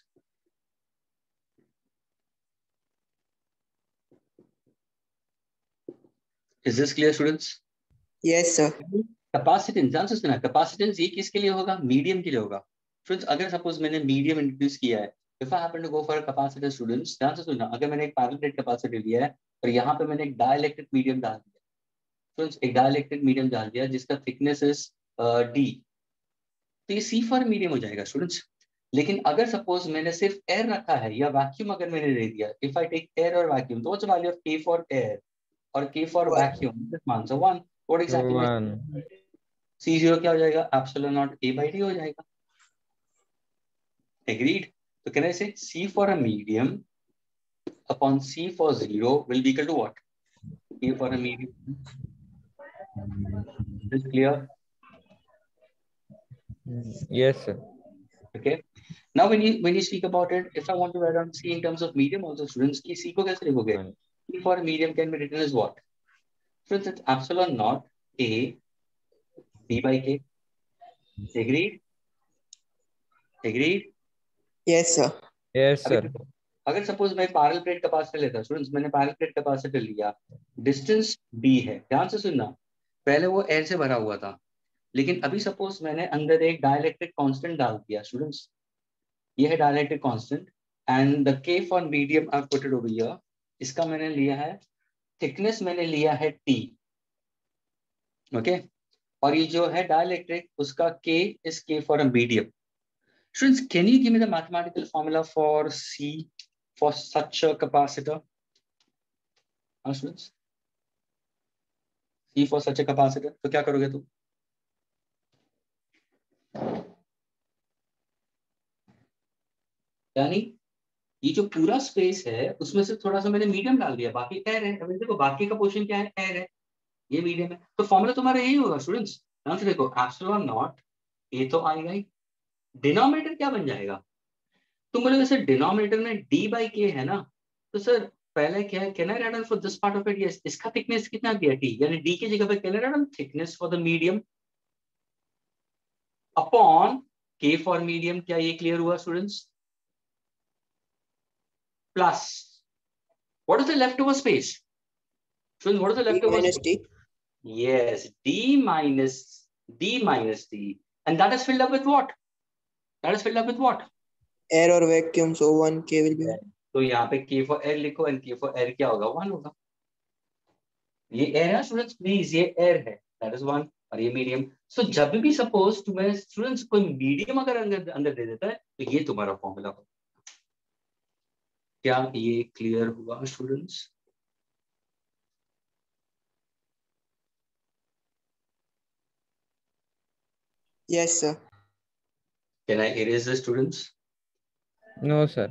Is this clear students? Yes, sir. Capacitance ध्यान से सुना, capacitance ये किसके लिए होगा? मीडियम के लिए होगा. फ्रेंड्स अगर सपोज मैंने मीडियम इंट्रोड्यूस किया है, if I happen to go for a capacitor students, ध्यान से सुनना, अगर मैंने एक पैरेलल प्लेट कैपेसिटर लिया है और यहाँ पे मैंने एक डाइलेक्ट्रिक मीडियम डाल दिया, फ्रेंड्स एक डाइलेक्ट्रिक मीडियम डाल दिया जिसका थिकनेस इज डी, तो ये सी फॉर मीडियम हो जाएगा स्टूडेंट्स. लेकिन अगर सपोज मैंने सिर्फ एयर रखा है या वैक्यूम अगर मैंने दे दिया, इफ आई टेक एयर और वैक्यूम, तो what's the value of K for air और K for vacuum? This answer 1. What exactly 1. C0 क्या हो जाएगा? Epsilon not A by D हो जाएगा. Agreed? तो can I say C for a medium upon C for 0 will be equal to what? A for a medium. Is this clear? Yes, sir. Okay. Now when you speak about it, if I want to write down C in terms of medium, also students की C को कैसे लिखोगे? C for a medium can be written as what? Friends, it's epsilon naught A D by K. Agreed? Agreed? Yes, sir. Yes, sir. अगर suppose मैं parallel plate capacitor लेता, students मैंने parallel plate capacitor लिया, distance d है, ध्यान से सुनना, पहले वो एयर से भरा हुआ था, लेकिन अभी सपोज मैंने अंदर एक डाइलेक्ट्रिक कांस्टेंट डाल दिया स्टूडेंट्स, ये है dielectric constant and the K for medium I put it over here, इसका मैंने लिया है थिकनेस, मैंने लिया है t. ओके, और ये जो है डाइलेक्ट्रिक उसका k is k for a medium. Students, can you give me the mathematical formula for C for such a capacitor? Students, C for such a capacitor. तो क्या करोगे तुम? यानी ये जो पूरा स्पेस है उसमें से थोड़ा सा मैंने मीडियम डाल दिया, बाकी एयर है. अभी देखो बाकी का पोर्शन क्या है? एयर है, ये मीडियम है. तो फॉर्मूला तुम्हारा यही होगा स्टूडेंट्स. ध्यान से देखो, एप्सिलॉन नॉट ए तो आएगा ही, डिनोमिनेटर क्या बन जाएगा? तुम बोलोगे सर डिनोमिनेटर में डी बाई के है ना, तो सर पहले क्या है, can I write down for this part of it, yes, इसका थिकनेस कितना दिया टी, यानी डी की जगह पे can I write down thickness for the medium upon K for medium. क्या ये क्लियर हुआ students? Plus what is the left over space? Students what is the D left over minus space? T. Yes, d minus t, and that is filled up with what? That is filled up with what? Air or vacuum, so 1 K will be. तो यहाँ पे k for air लिखो and k for air क्या होगा? 1 होगा. ये air है students, please ये एयर है, दैट इज 1, और ये मीडियम. सो जब भी सपोज तुम्हें स्टूडेंट्स कोई मीडियम अगर अंदर अंदर दे देता है तो ये तुम्हारा फॉर्मूला होगा. क्या ये क्लियर हुआ students? Yes, sir. Can I erase the students? No, sir.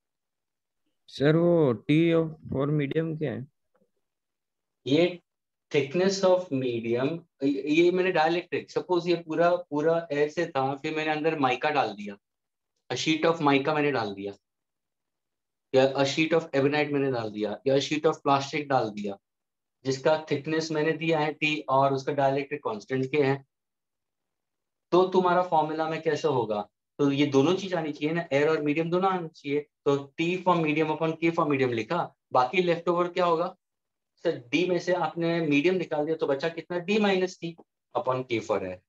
Sir वो टी फॉर मीडियम क्या है? ये थिकनेस ऑफ मीडियम, ये मैंने डाइलेक्ट्रिक, सपोज ये पूरा पूरा ऐसे था, फिर मैंने अंदर माइका डाल दिया, अ शीट ऑफ माइका मैंने डाल दिया, या अ शीट ऑफ एबेनाइट मैंने डाल दिया, या शीट ऑफ प्लास्टिक डाल दिया, जिसका थिकनेस मैंने दिया है टी और उसका डाइलेक्ट्रिक कांस्टेंट के है, तो तुम्हारा फॉर्मूला में कैसे होगा? तो ये दोनों चीज आनी चाहिए ना, एयर और मीडियम दोनों आनी चाहिए। तो T for medium upon K for medium लिखा, बाकी लेफ्ट ओवर क्या होगा सर? डी में से आपने मीडियम निकाल दिया तो बचा कितना? D minus T upon K for है।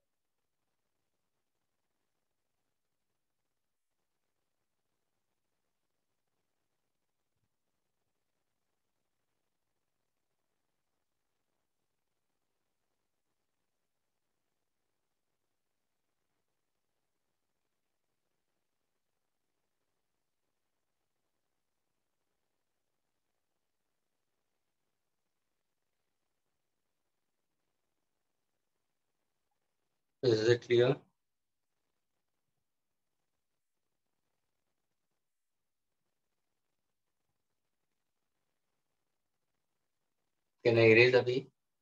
Is it clear? Can I erase अभी?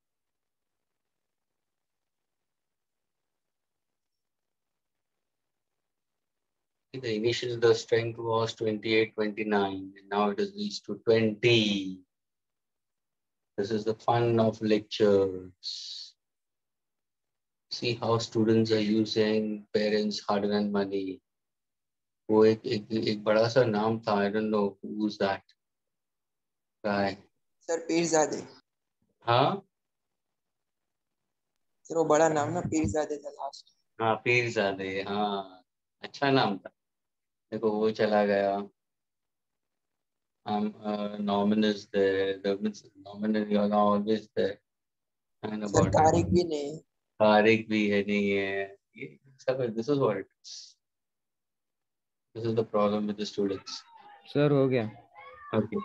The initial the strength was 28, 29, and now it has reached to 20. This is the fun of lectures. See how students are using parents' hard-earned money. वो एक बड़ा सा नाम था, I don't know who's that guy. Sir Pirzade. हाँ sir वो बड़ा नाम ना पीरजादे था लास्ट। हाँ पीरजादे, हाँ अच्छा नाम था। देखो वो चला गया। Norman is there. Norman is always there. And sir about Tariq भी नहीं है। तारिक भी है, नहीं है ये सब। This is what it is. This is the problem with the students. Sir हो गया। Okay.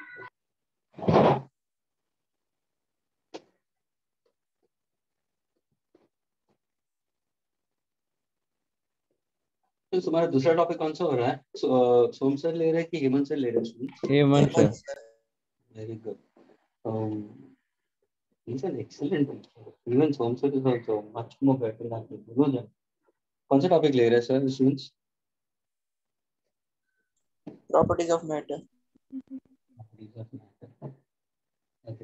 तो तुम्हारा दूसरा टॉपिक कौन सा हो रहा है? सोम सर ले रहे हैं कि हेमंत सर ले रहे हैं students? Hemant sir. Very good. He's an excellent teacher. Even Som sir is also much more better than me. कौन सा टॉपिक ले रहे हैं sir students? Properties of matter. Okay.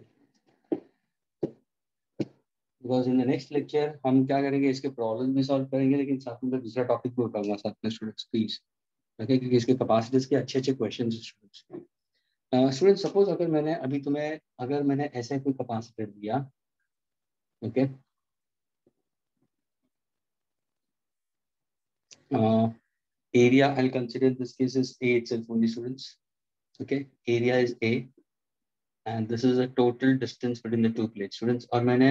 Because in the next lecture हम क्या करेंगे, इसके प्रॉब्लम भी सॉल्व करेंगे, लेकिन साथ में दूसरा टॉपिक भी उठाऊंगा साथ में स्टूडेंट्स प्लीज। ओके, क्योंकि इसके कैपेसिटीज के अच्छे अच्छे क्वेश्चंस स्टूडेंट्स। स्टूडेंट सपोज अगर मैंने अभी तुम्हें, अगर मैंने ऐसा कोई कैपेसिटर दिया, okay, area I'll consider in this case is A itself only students. Okay, area is A and this is a total distance between the two plates students, और मैंने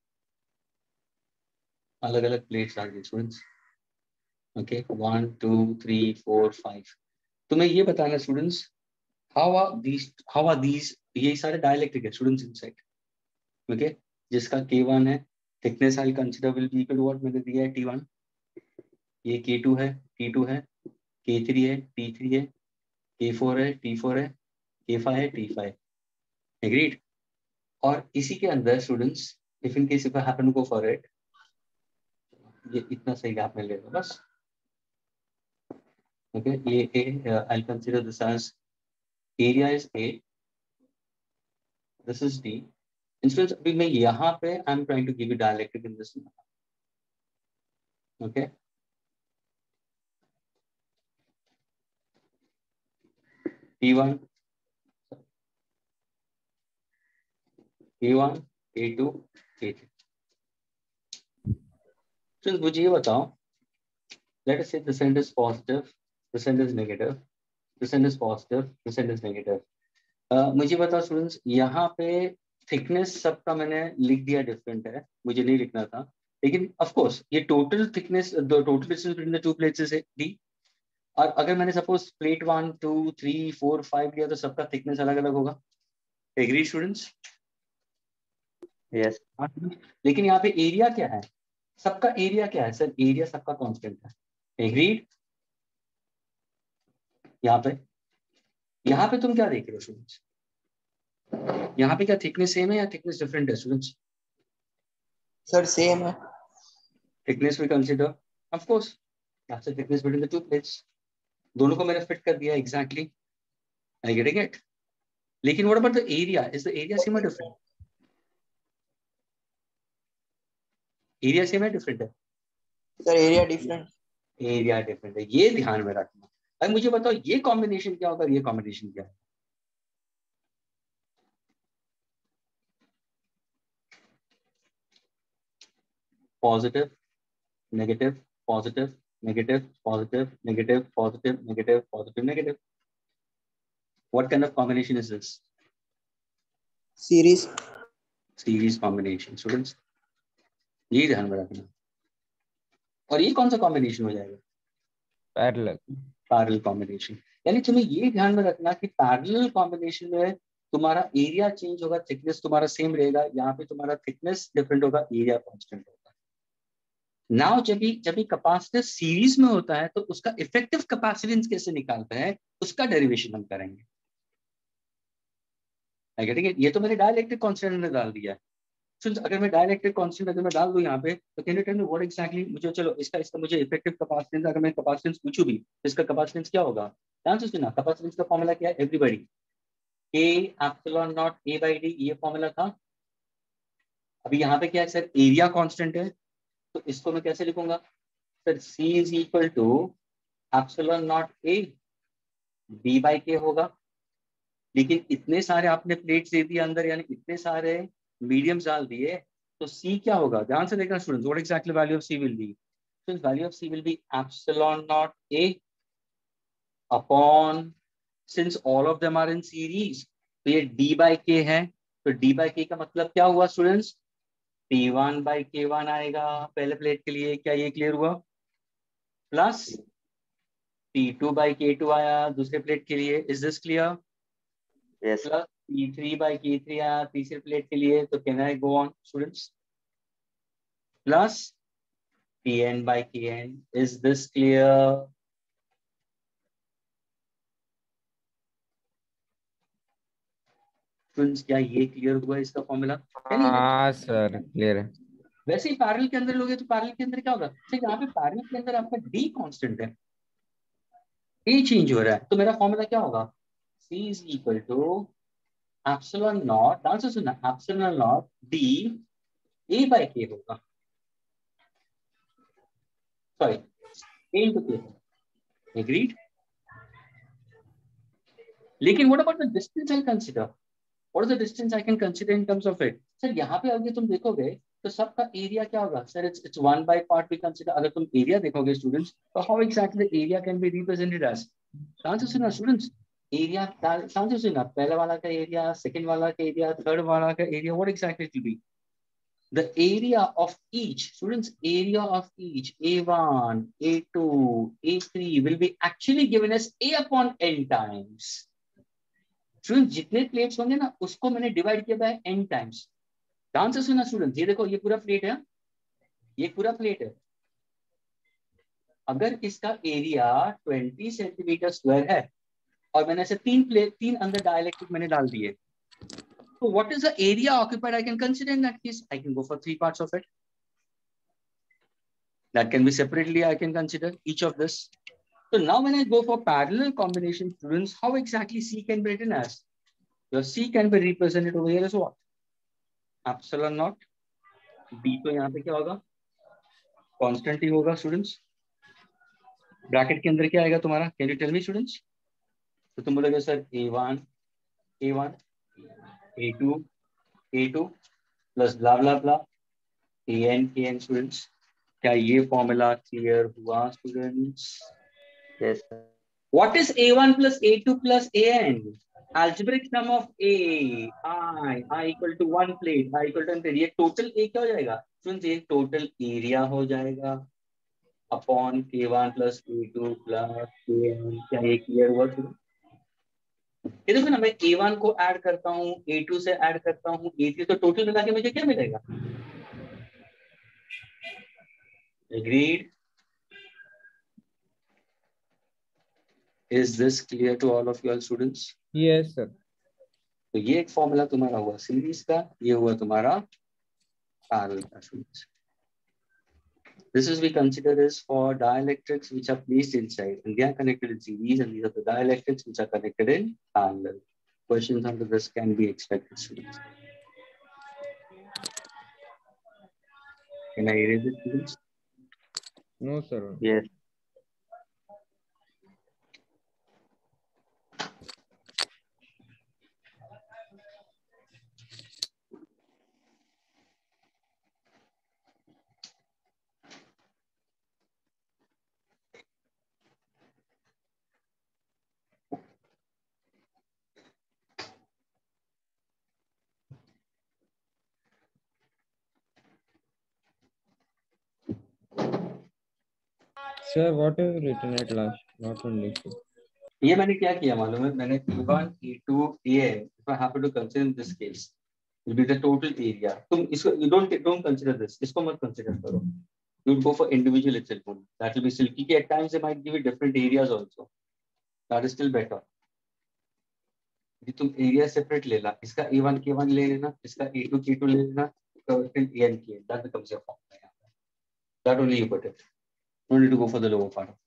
अलग अलग प्लेट्स डाल दी स्टूडेंट्स। ओके 1 2 3 4 5। तुम्हें ये बताना students, how are these, ये सारे डाइलेक्ट्रिक है स्टूडेंट्स इनसाइड। ओके, जिसका K1 है, thickness I consider will be equal to what मैंने दिया है T1, ये K2 है, T2 है, K3 है, T3 है, K4 है, T4 है, K5 है, T5। एग्रीड? और इसी के अंदर students, if in case if I happen to go for it, ये इतना सही गैप में ले लो बस। ओके, ये A, I consider this as area is A, this is D। Instance अभी मैं यहाँ पे I am trying to give you dielectric in this. Okay, T1, T1, T2, T3। तो मुझे ये बताओ, let us say this end is positive, this end is negative, this end is positive, this end is negative। मुझे बताओ students, यहाँ पे thickness सबका मैंने लिख दिया डिफरेंट है, मुझे नहीं लिखना था, लेकिन ऑफ कोर्स ये total thickness, total distance between the two plates is D। और अगर मैंने सपोज प्लेट 1 2 3 4 5 लिया तो सबका थिकनेस अलग अलग होगा। Agree students? यस। लेकिन यहाँ पे एरिया क्या है, सबका एरिया क्या है सर? एरिया सबका कांस्टेंट है। एग्रीड? यहाँ पे तुम क्या देख रहे हो स्टूडेंट्स? यहाँ पे क्या थिकनेस सेम है या थिकनेस डिफरेंट है स्टूडेंट्स? सर सेम है। Thickness we consider of course that's the thickness between the two plates. दोनों को मैंने फिट कर दिया एग्जैक्टली, आई गेटिंग इट। लेकिन what about the area? Is the area same और डिफरेंट? एरिया सेम है different है? Sir area different. Area different है, ये ध्यान में रखना। अब मुझे बताओ ये कॉम्बिनेशन क्या होगा, ये कॉम्बिनेशन क्या है? Positive negative positive negative positive negative positive negative positive negative. What kind of combination is this? Series. Series combination students, ये ध्यान में रखना। और ये कौन सा कॉम्बिनेशन हो जाएगा? पैरेलल। Parallel combination. यानी तुम्हें ये ध्यान में रखना कि पैरेलल कॉम्बिनेशन में तुम्हारा एरिया चेंज होगा, थिकनेस तुम्हारा सेम रहेगा। यहाँ पे तुम्हारा थिकनेस डिफरेंट होगा, एरिया कांस्टेंट होगा। नाउ जब भी कैपेसिटेंस सीरीज में होता है तो उसका इफेक्टिव कैपेसिटेंस कैसे निकालते हैं, उसका डेरिवेशन हम करेंगे। ठीक है, ये तो मैंने डाइलेक्ट्रिक कांस्टेंट में डाल दिया है। अगर मैं डाइलेक्ट्रिक कांस्टेंट अगर मैं डाल दूं यहाँ पे, तो can you tell me what exactly मुझे, चलो इसका मुझे इफेक्टिव कैपेसिटेंस, अगर मैं कैपेसिटेंस पूछूं भी तो इसका कैपेसिटेंस क्या होगा? ध्यान से सुनना, कैपेसिटेंस का फॉर्मूला क्या है everybody? A epsilon not A by D, ये फॉर्मूला था। अभी यहाँ पे क्या है सर? एरिया कांस्टेंट है, तो इसको मैं कैसे लिखूंगा sir? C is equal to epsilon not A B by K होगा। लेकिन इतने सारे आपने प्लेट्स दे दिए अंदर, यानी इतने सारे मीडियम्स डाल दिए, तो सी क्या होगा? ध्यान से देखना students, what exactly value of C will be? Value of C will be epsilon not A upon, since all of them are in series, तो ये डी बाई के है, तो डी बाई के का मतलब क्या हुआ स्टूडेंट्स? P1 बाई K1 आएगा पहले प्लेट के लिए, क्या ये क्लियर हुआ? प्लस P2 बाई K2 आया दूसरे प्लेट के लिए, is this clear? Yes. Plus P3 by K3 आया तीसरे प्लेट के लिए, तो can I go on students? Plus Pn by Kn, is this clear? Students क्या ये क्लियर हुआ इसका फॉर्मूला? यानी हाँ सर क्लियर है। वैसे ही पैरेलल के अंदर लोगे तो पैरेलल के अंदर क्या होगा? ठीक, यहाँ पे पैरेलल के अंदर आपका D कांस्टेंट है, A चेंज हो रहा है, तो मेरा फॉर्मूला क्या होगा? C is equal to epsilon not, ध्यान से सुनना, epsilon not D A by K होगा, sorry A into K। Agreed? लेकिन what about the distance I consider? What is the distance I can consider in terms of it? Sir यहाँ पे अगर तुम देखोगे तो सबका एरिया क्या होगा sir? It's one by part we consider. अगर तुम एरिया देखोगे स्टूडेंट्स, तो how exactly the area can be represented as? ध्यान से सुनना स्टूडेंट्स, एरिया ध्यान से सुनना, पहला वाला का एरिया, सेकंड वाला का एरिया, थर्ड वाला का area, what exactly it will be? The area of each, students, area of each, A1, A2, A3 will be actually given as A upon n times. Student जितने plates होंगे ना उसको मैंने divide किया bye n times. ध्यान से सुना student, ये देखो ये पूरा प्लेट है, ये पूरा प्लेट है। अगर इसका एरिया 20 सेंटीमीटर स्क्वायर है और मैंने ऐसे तीन अंदर डाइलेक्ट्रिक मैंने डाल दिए, so what is the area occupied? I can consider in that case, I can go for 3 parts of it. That can be separately, I can consider each of this. So now when I go for parallel combination, students, how exactly C can be written as? Your C can be represented over here as what? Epsilon naught. B तो यहाँ पे क्या होगा? Constant ही होगा students. Bracket के अंदर क्या आएगा तुम्हारा? Can you tell me students? तो तुम बोलोगे sir A1, A1, A2, A2 plus blah blah blah, AN, KN students. क्या ये फॉर्मूला क्लियर हुआ students? Yes. What is A1 plus A2 plus AN? Algebraic sum of I equal to 1 plate, I equal to 100. ये total A क्या हो जाएगा students? ये total area हो जाएगा upon K1 plus K2 plus KN। क्या ये क्लियर हुआ स्टूडेंट? ये देखो ना, मैं A1 को ऐड करता हूँ, A2 से ऐड करता हूँ, A3, तो टोटल मिला के मुझे क्या मिलेगा? Agreed? Is this clear to all of you all students? Yes sir. तो ये एक फॉर्मूला तुम्हारा हुआ सीरीज का, ये हुआ तुम्हारा पैरेलल का students. This is we consider is for dielectrics which are placed inside and they are connected in series, and these are the dielectrics which are connected in parallel. Questions under this can be expected, students. Can I erase it, students? No, sir. Yes. Sir, what is written at last? Not understood. ये मैंने क्या किया मालूम है, मैंने E1, E2, EN, if I happen to consider in this case, will be the total area. तुम इसको you don't consider this. इसको मत consider करो. You go for individual itself only. That will be still. क्योंकि at times they might give you different areas also. That is still better. यदि तुम area separate ले ला, इसका E1 K1 ले लेना, इसका E2 K2 ले लेना, फिर EN K. That becomes your formula. That only you put it. No need to go for the lower part of it.